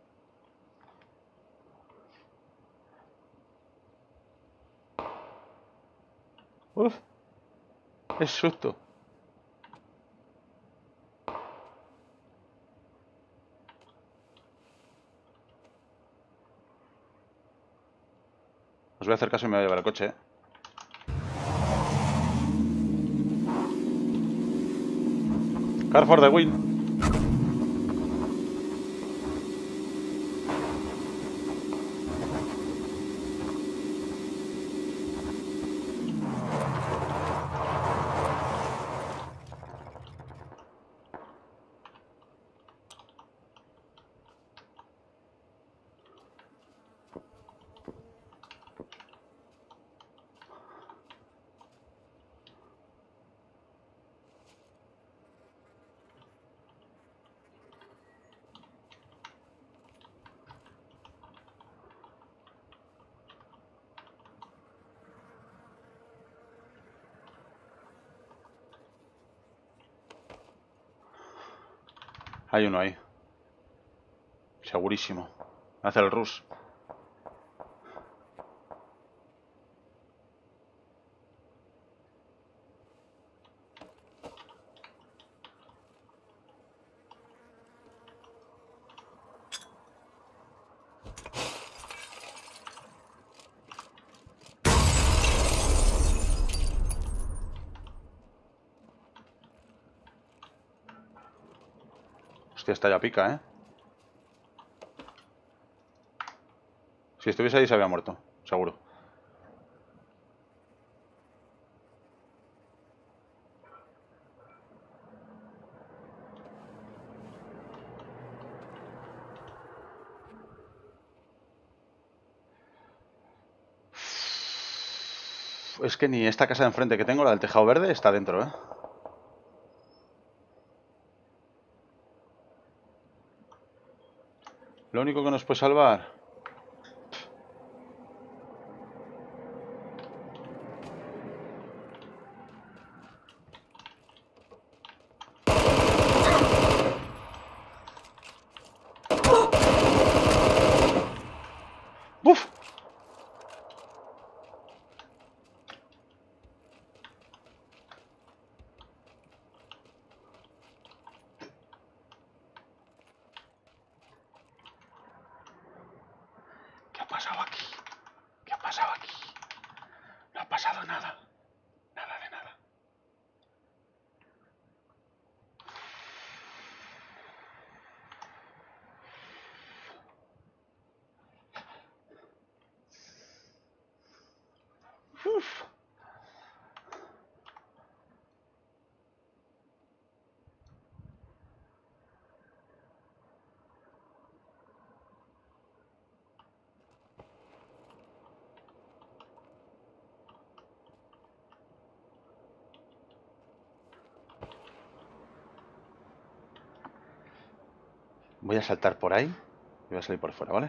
Uf, es susto. Os voy a hacer caso y me voy a llevar el coche, ¿eh? Car for the win. Hay uno ahí. Segurísimo. Hace el rush. Hostia, está ya pica, ¿eh? Si estuviese ahí se había muerto, seguro. Es que ni esta casa de enfrente que tengo, la del tejado verde, está dentro, ¿eh? Lo único que nos puede salvar... ¡Buf! ¿Qué ha pasado aquí? Uf. Voy a saltar por ahí y voy a salir por fuera, ¿vale?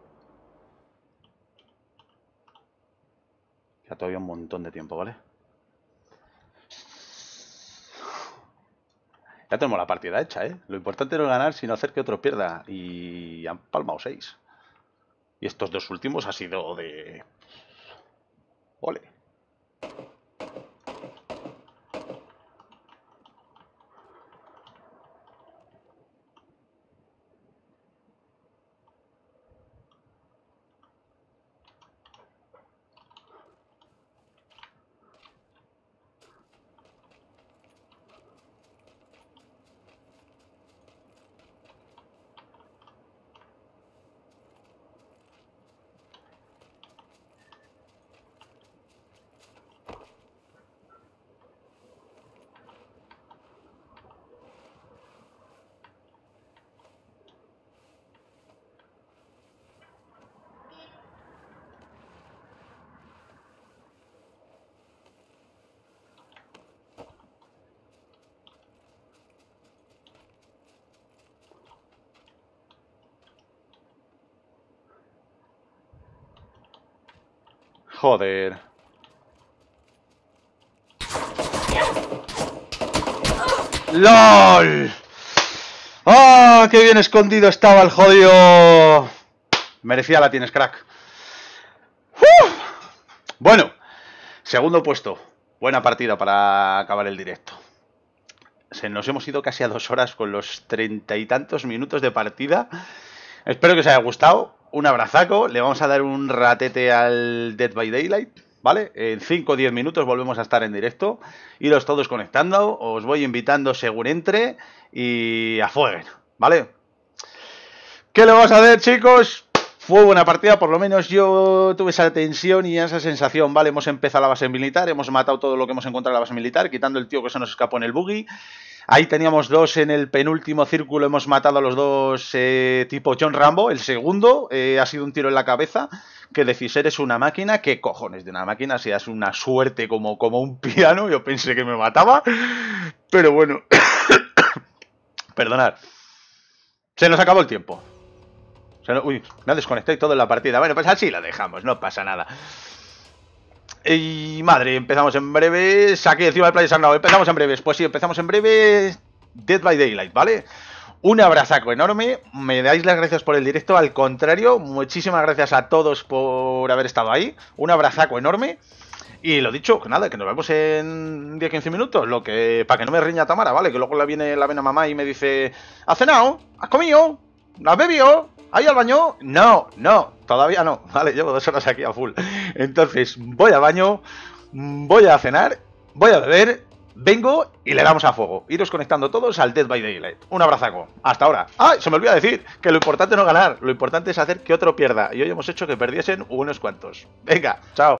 Ya todavía un montón de tiempo, ¿vale? Ya tenemos la partida hecha, ¿eh? Lo importante no es ganar, sino hacer que otro pierda. Y han palmado seis. Y estos dos últimos ha sido de... Ole. Joder. ¡Lol! ¡Ah! ¡Qué bien escondido estaba el jodido! Merecía la tienes, crack. ¡Uf! Bueno, segundo puesto. Buena partida para acabar el directo. Se nos hemos ido casi a dos horas con los treinta y tantos minutos de partida. Espero que os haya gustado. Un abrazaco. Le vamos a dar un ratete al Dead by Daylight, ¿vale? En cinco o diez minutos volvemos a estar en directo. Iros todos conectando. Os voy invitando según entre. Y a fuego, ¿vale? ¿Qué le vamos a hacer, chicos? Fue buena partida, por lo menos yo tuve esa tensión y esa sensación, ¿vale? Hemos empezado la base militar, hemos matado todo lo que hemos encontrado en la base militar, quitando el tío que se nos escapó en el buggy. Ahí teníamos dos en el penúltimo círculo, hemos matado a los dos eh, tipo John Rambo. El segundo eh, ha sido un tiro en la cabeza, que decís, eres una máquina. ¿Qué cojones de una máquina? Si es una suerte como, como un piano, yo pensé que me mataba. Pero bueno, perdonad. Se nos acabó el tiempo. Se nos... Uy, me ha desconectado y todo en la partida. Bueno, pues así la dejamos, no pasa nada. Y madre, empezamos en breve. Saqué encima del Playa Sarnau. Empezamos en breves. Pues sí, empezamos en breve. Dead by Daylight, ¿vale? Un abrazaco enorme. Me dais las gracias por el directo. Al contrario, muchísimas gracias a todos por haber estado ahí. Un abrazaco enorme. Y lo dicho, que nada, que nos vemos en diez a quince minutos. Lo que, para que no me riña Tamara, ¿vale? Que luego la viene la vena mamá y me dice: ¿has cenado? ¿Has comido? ¿Has bebido? ¿Ahí al baño? No, no, todavía no. Vale, llevo dos horas aquí a full. Entonces, voy al baño, voy a cenar, voy a beber, vengo y le damos a fuego. Iros conectando todos al Dead by Daylight. Un abrazaco. Hasta ahora. ¡Ah! Se me olvida decir que lo importante no es ganar. Lo importante es hacer que otro pierda. Y hoy hemos hecho que perdiesen unos cuantos. Venga, chao.